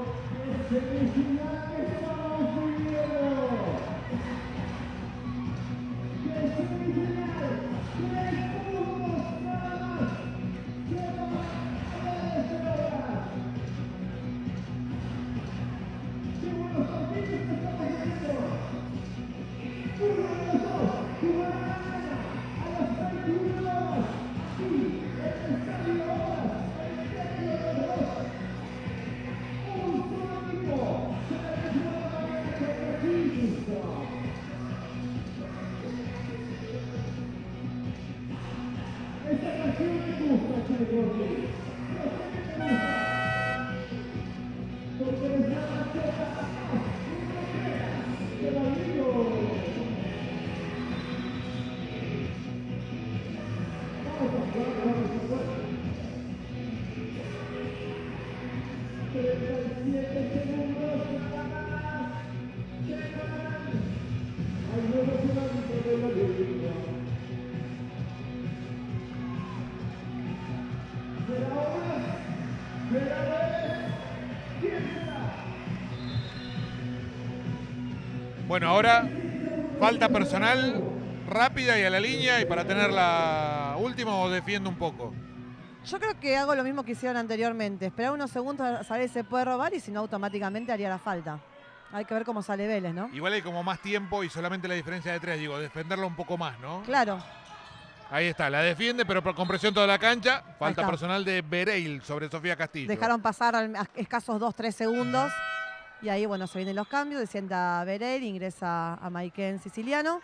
Bueno, ahora falta personal rápida y a la línea, y para tener la última o defiendo un poco. Yo creo que hago lo mismo que hicieron anteriormente. Esperar unos segundos a saber si se puede robar y si no automáticamente haría la falta. Hay que ver cómo sale Vélez, ¿no? Igual hay como más tiempo y solamente la diferencia de tres, digo, defenderlo un poco más, ¿no? Claro. Ahí está, la defiende, pero con presión toda la cancha. Falta está. personal de Bereil sobre Sofía Castillo. Dejaron pasar al- a escasos dos tres segundos. Y ahí, bueno, se vienen los cambios. Descienda Bereil, ingresa a Maiken Siciliano.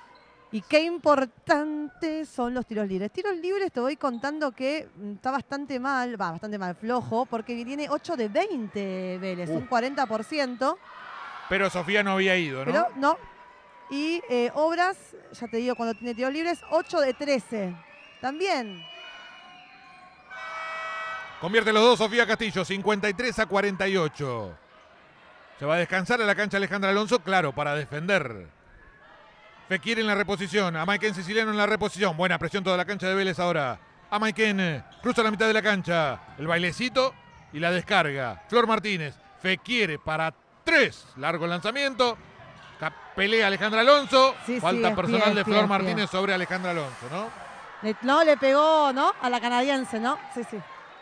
Y qué importantes son los tiros libres. Tiros libres te voy contando que mm, está bastante mal, va, bastante mal, flojo, porque tiene ocho de veinte Vélez, Uh. un cuarenta por ciento. Pero Sofía no había ido, ¿no? Pero no. Y eh, Obras, ya te digo, cuando tiene tiros libres, ocho de trece. También. Convierte los dos Sofía Castillo, cincuenta y tres a cuarenta y ocho. Se va a descansar a la cancha Alejandra Alonso, claro, para defender. Fekir en la reposición, a Maiken Siciliano en la reposición. Buena presión toda la cancha de Vélez ahora. A Maiken, cruza la mitad de la cancha. El bailecito y la descarga. Flor Martínez, Fekir para tres. Largo el lanzamiento. Pelea Alejandra Alonso. Sí, Falta sí, es personal pie, de es Flor pie, es Martínez pie. sobre Alejandra Alonso, ¿no? Le, no, le pegó, ¿no? A la canadiense, ¿no? Sí, sí.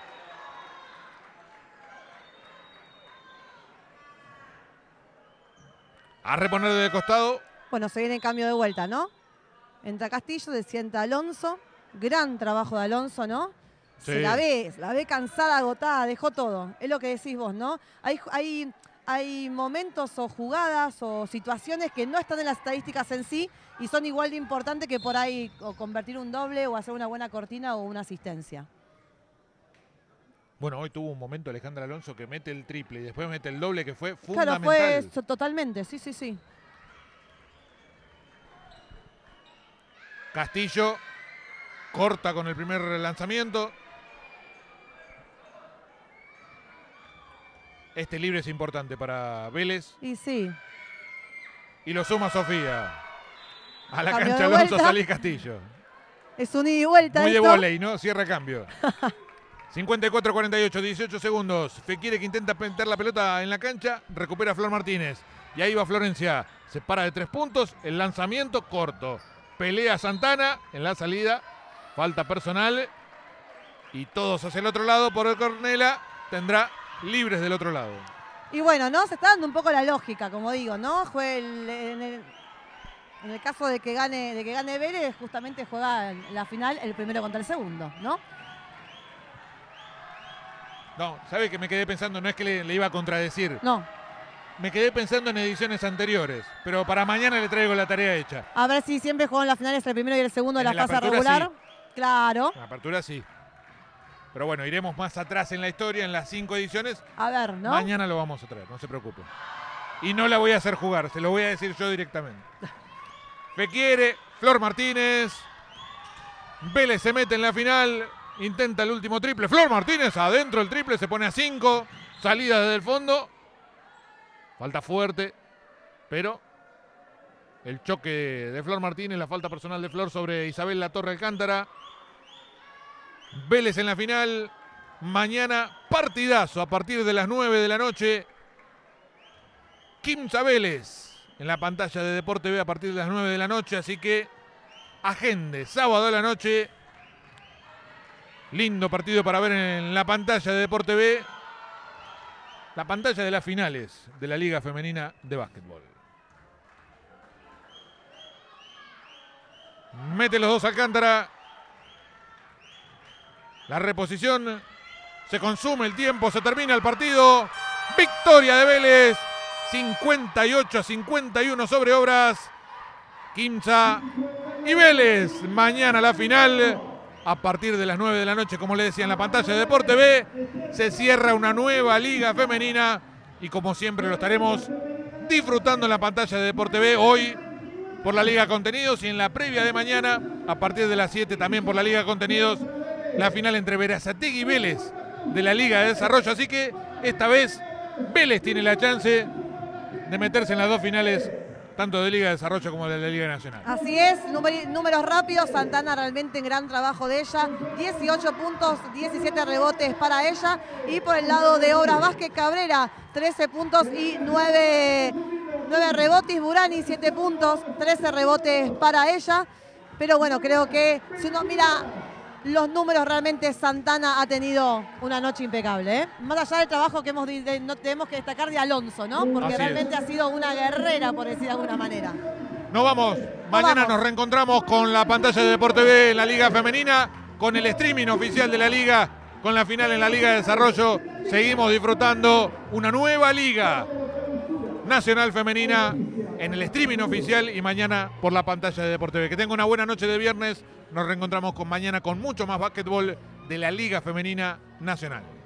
A reponer de costado. Bueno, se viene el cambio de vuelta, ¿no? Entra Castillo, se sienta Alonso. Gran trabajo de Alonso, ¿no? Se Sí. la ve, se la ve cansada, agotada, dejó todo. Es lo que decís vos, ¿no? Hay, hay, hay momentos o jugadas o situaciones que no están en las estadísticas en sí y son igual de importantes que por ahí o convertir un doble o hacer una buena cortina o una asistencia. Bueno, hoy tuvo un momento Alejandra Alonso que mete el triple y después mete el doble que fue Claro, fundamental. fue eso, totalmente, sí, sí, sí. Castillo corta con el primer lanzamiento. Este libre es importante para Vélez. Y sí. Y lo suma Sofía. A la Cambio cancha de Alonso, vuelta. Salís Castillo. Es un ida y vuelta. Muy de esto. vóley, ¿no? Cierra cambio. cincuenta y cuatro cuarenta y ocho, dieciocho segundos. Fekir que intenta meter la pelota en la cancha. Recupera Flor Martínez. Y ahí va Florencia. Se para de tres puntos. El lanzamiento corto. Pelea Santana en la salida. Falta personal. Y todos hacia el otro lado por el Cornela. Tendrá libres del otro lado. Y bueno, ¿no? Se está dando un poco la lógica, como digo, ¿no? Juega el- en, el, en el caso de que gane, de que gane Vélez, justamente juega en la final el primero contra el segundo, ¿no? No, ¿sabe que me quedé pensando? No es que le, le iba a contradecir. No. Me quedé pensando en ediciones anteriores. Pero para mañana le traigo la tarea hecha. A ver si siempre juegan las finales el primero y el segundo de En la la fase apertura, regular. Claro. La apertura sí. Pero bueno, iremos más atrás en la historia, en las cinco ediciones. A ver, ¿no? Mañana lo vamos a traer, no se preocupe. Y no la voy a hacer jugar, se lo voy a decir yo directamente. Fekir, Flor Martínez. Vélez se mete en la final. Intenta el último triple. Flor Martínez adentro el triple, se pone a cinco. Salida desde el fondo. Falta fuerte. Pero el choque de Flor Martínez, la falta personal de Flor sobre Isabel La Torre Alcántara. Vélez en la final. Mañana partidazo a partir de las nueve de la noche. Quimsa Vélez en la pantalla de Deporte B a partir de las nueve de la noche. Así que agende, sábado a la noche. Lindo partido para ver en la pantalla de Deporte B. La pantalla de las finales de la Liga Femenina de Básquetbol. Mete los dos Alcántara. La reposición. Se consume el tiempo, se termina el partido. Victoria de Vélez. cincuenta y ocho a cincuenta y uno sobre Obras. Quimsa y Vélez. Mañana la final. A partir de las nueve de la noche, como le decía en la pantalla de Deporte B, se cierra una nueva liga femenina. Y como siempre lo estaremos disfrutando en la pantalla de Deporte B. Hoy por la Liga Contenidos y en la previa de mañana, a partir de las siete también por la Liga Contenidos, la final entre Berazategui y Vélez de la Liga de Desarrollo. Así que esta vez Vélez tiene la chance de meterse en las dos finales, tanto de Liga de Desarrollo como de la Liga Nacional. Así es, número- números rápidos, Santana realmente en gran trabajo de ella, dieciocho puntos, diecisiete rebotes para ella, y por el lado de Obras Vázquez Cabrera, trece puntos y nueve, nueve rebotes, Burani siete puntos, trece rebotes para ella, pero bueno, creo que si uno mira los números, realmente Santana ha tenido una noche impecable, ¿eh? Más allá del trabajo que hemos, de- no tenemos que destacar de Alonso, ¿no? Porque Así realmente es. ha sido una guerrera, por decir de alguna manera. Nos vamos. Mañana vamos. nos reencontramos con la pantalla de Deporte B en la Liga Femenina, con el streaming oficial de la Liga, con la final en la Liga de Desarrollo. Seguimos disfrutando una nueva Liga Nacional Femenina en el streaming oficial y mañana por la pantalla de Deporte B. Que tenga una buena noche de viernes. Nos reencontramos con mañana con mucho más básquetbol de la Liga Femenina Nacional.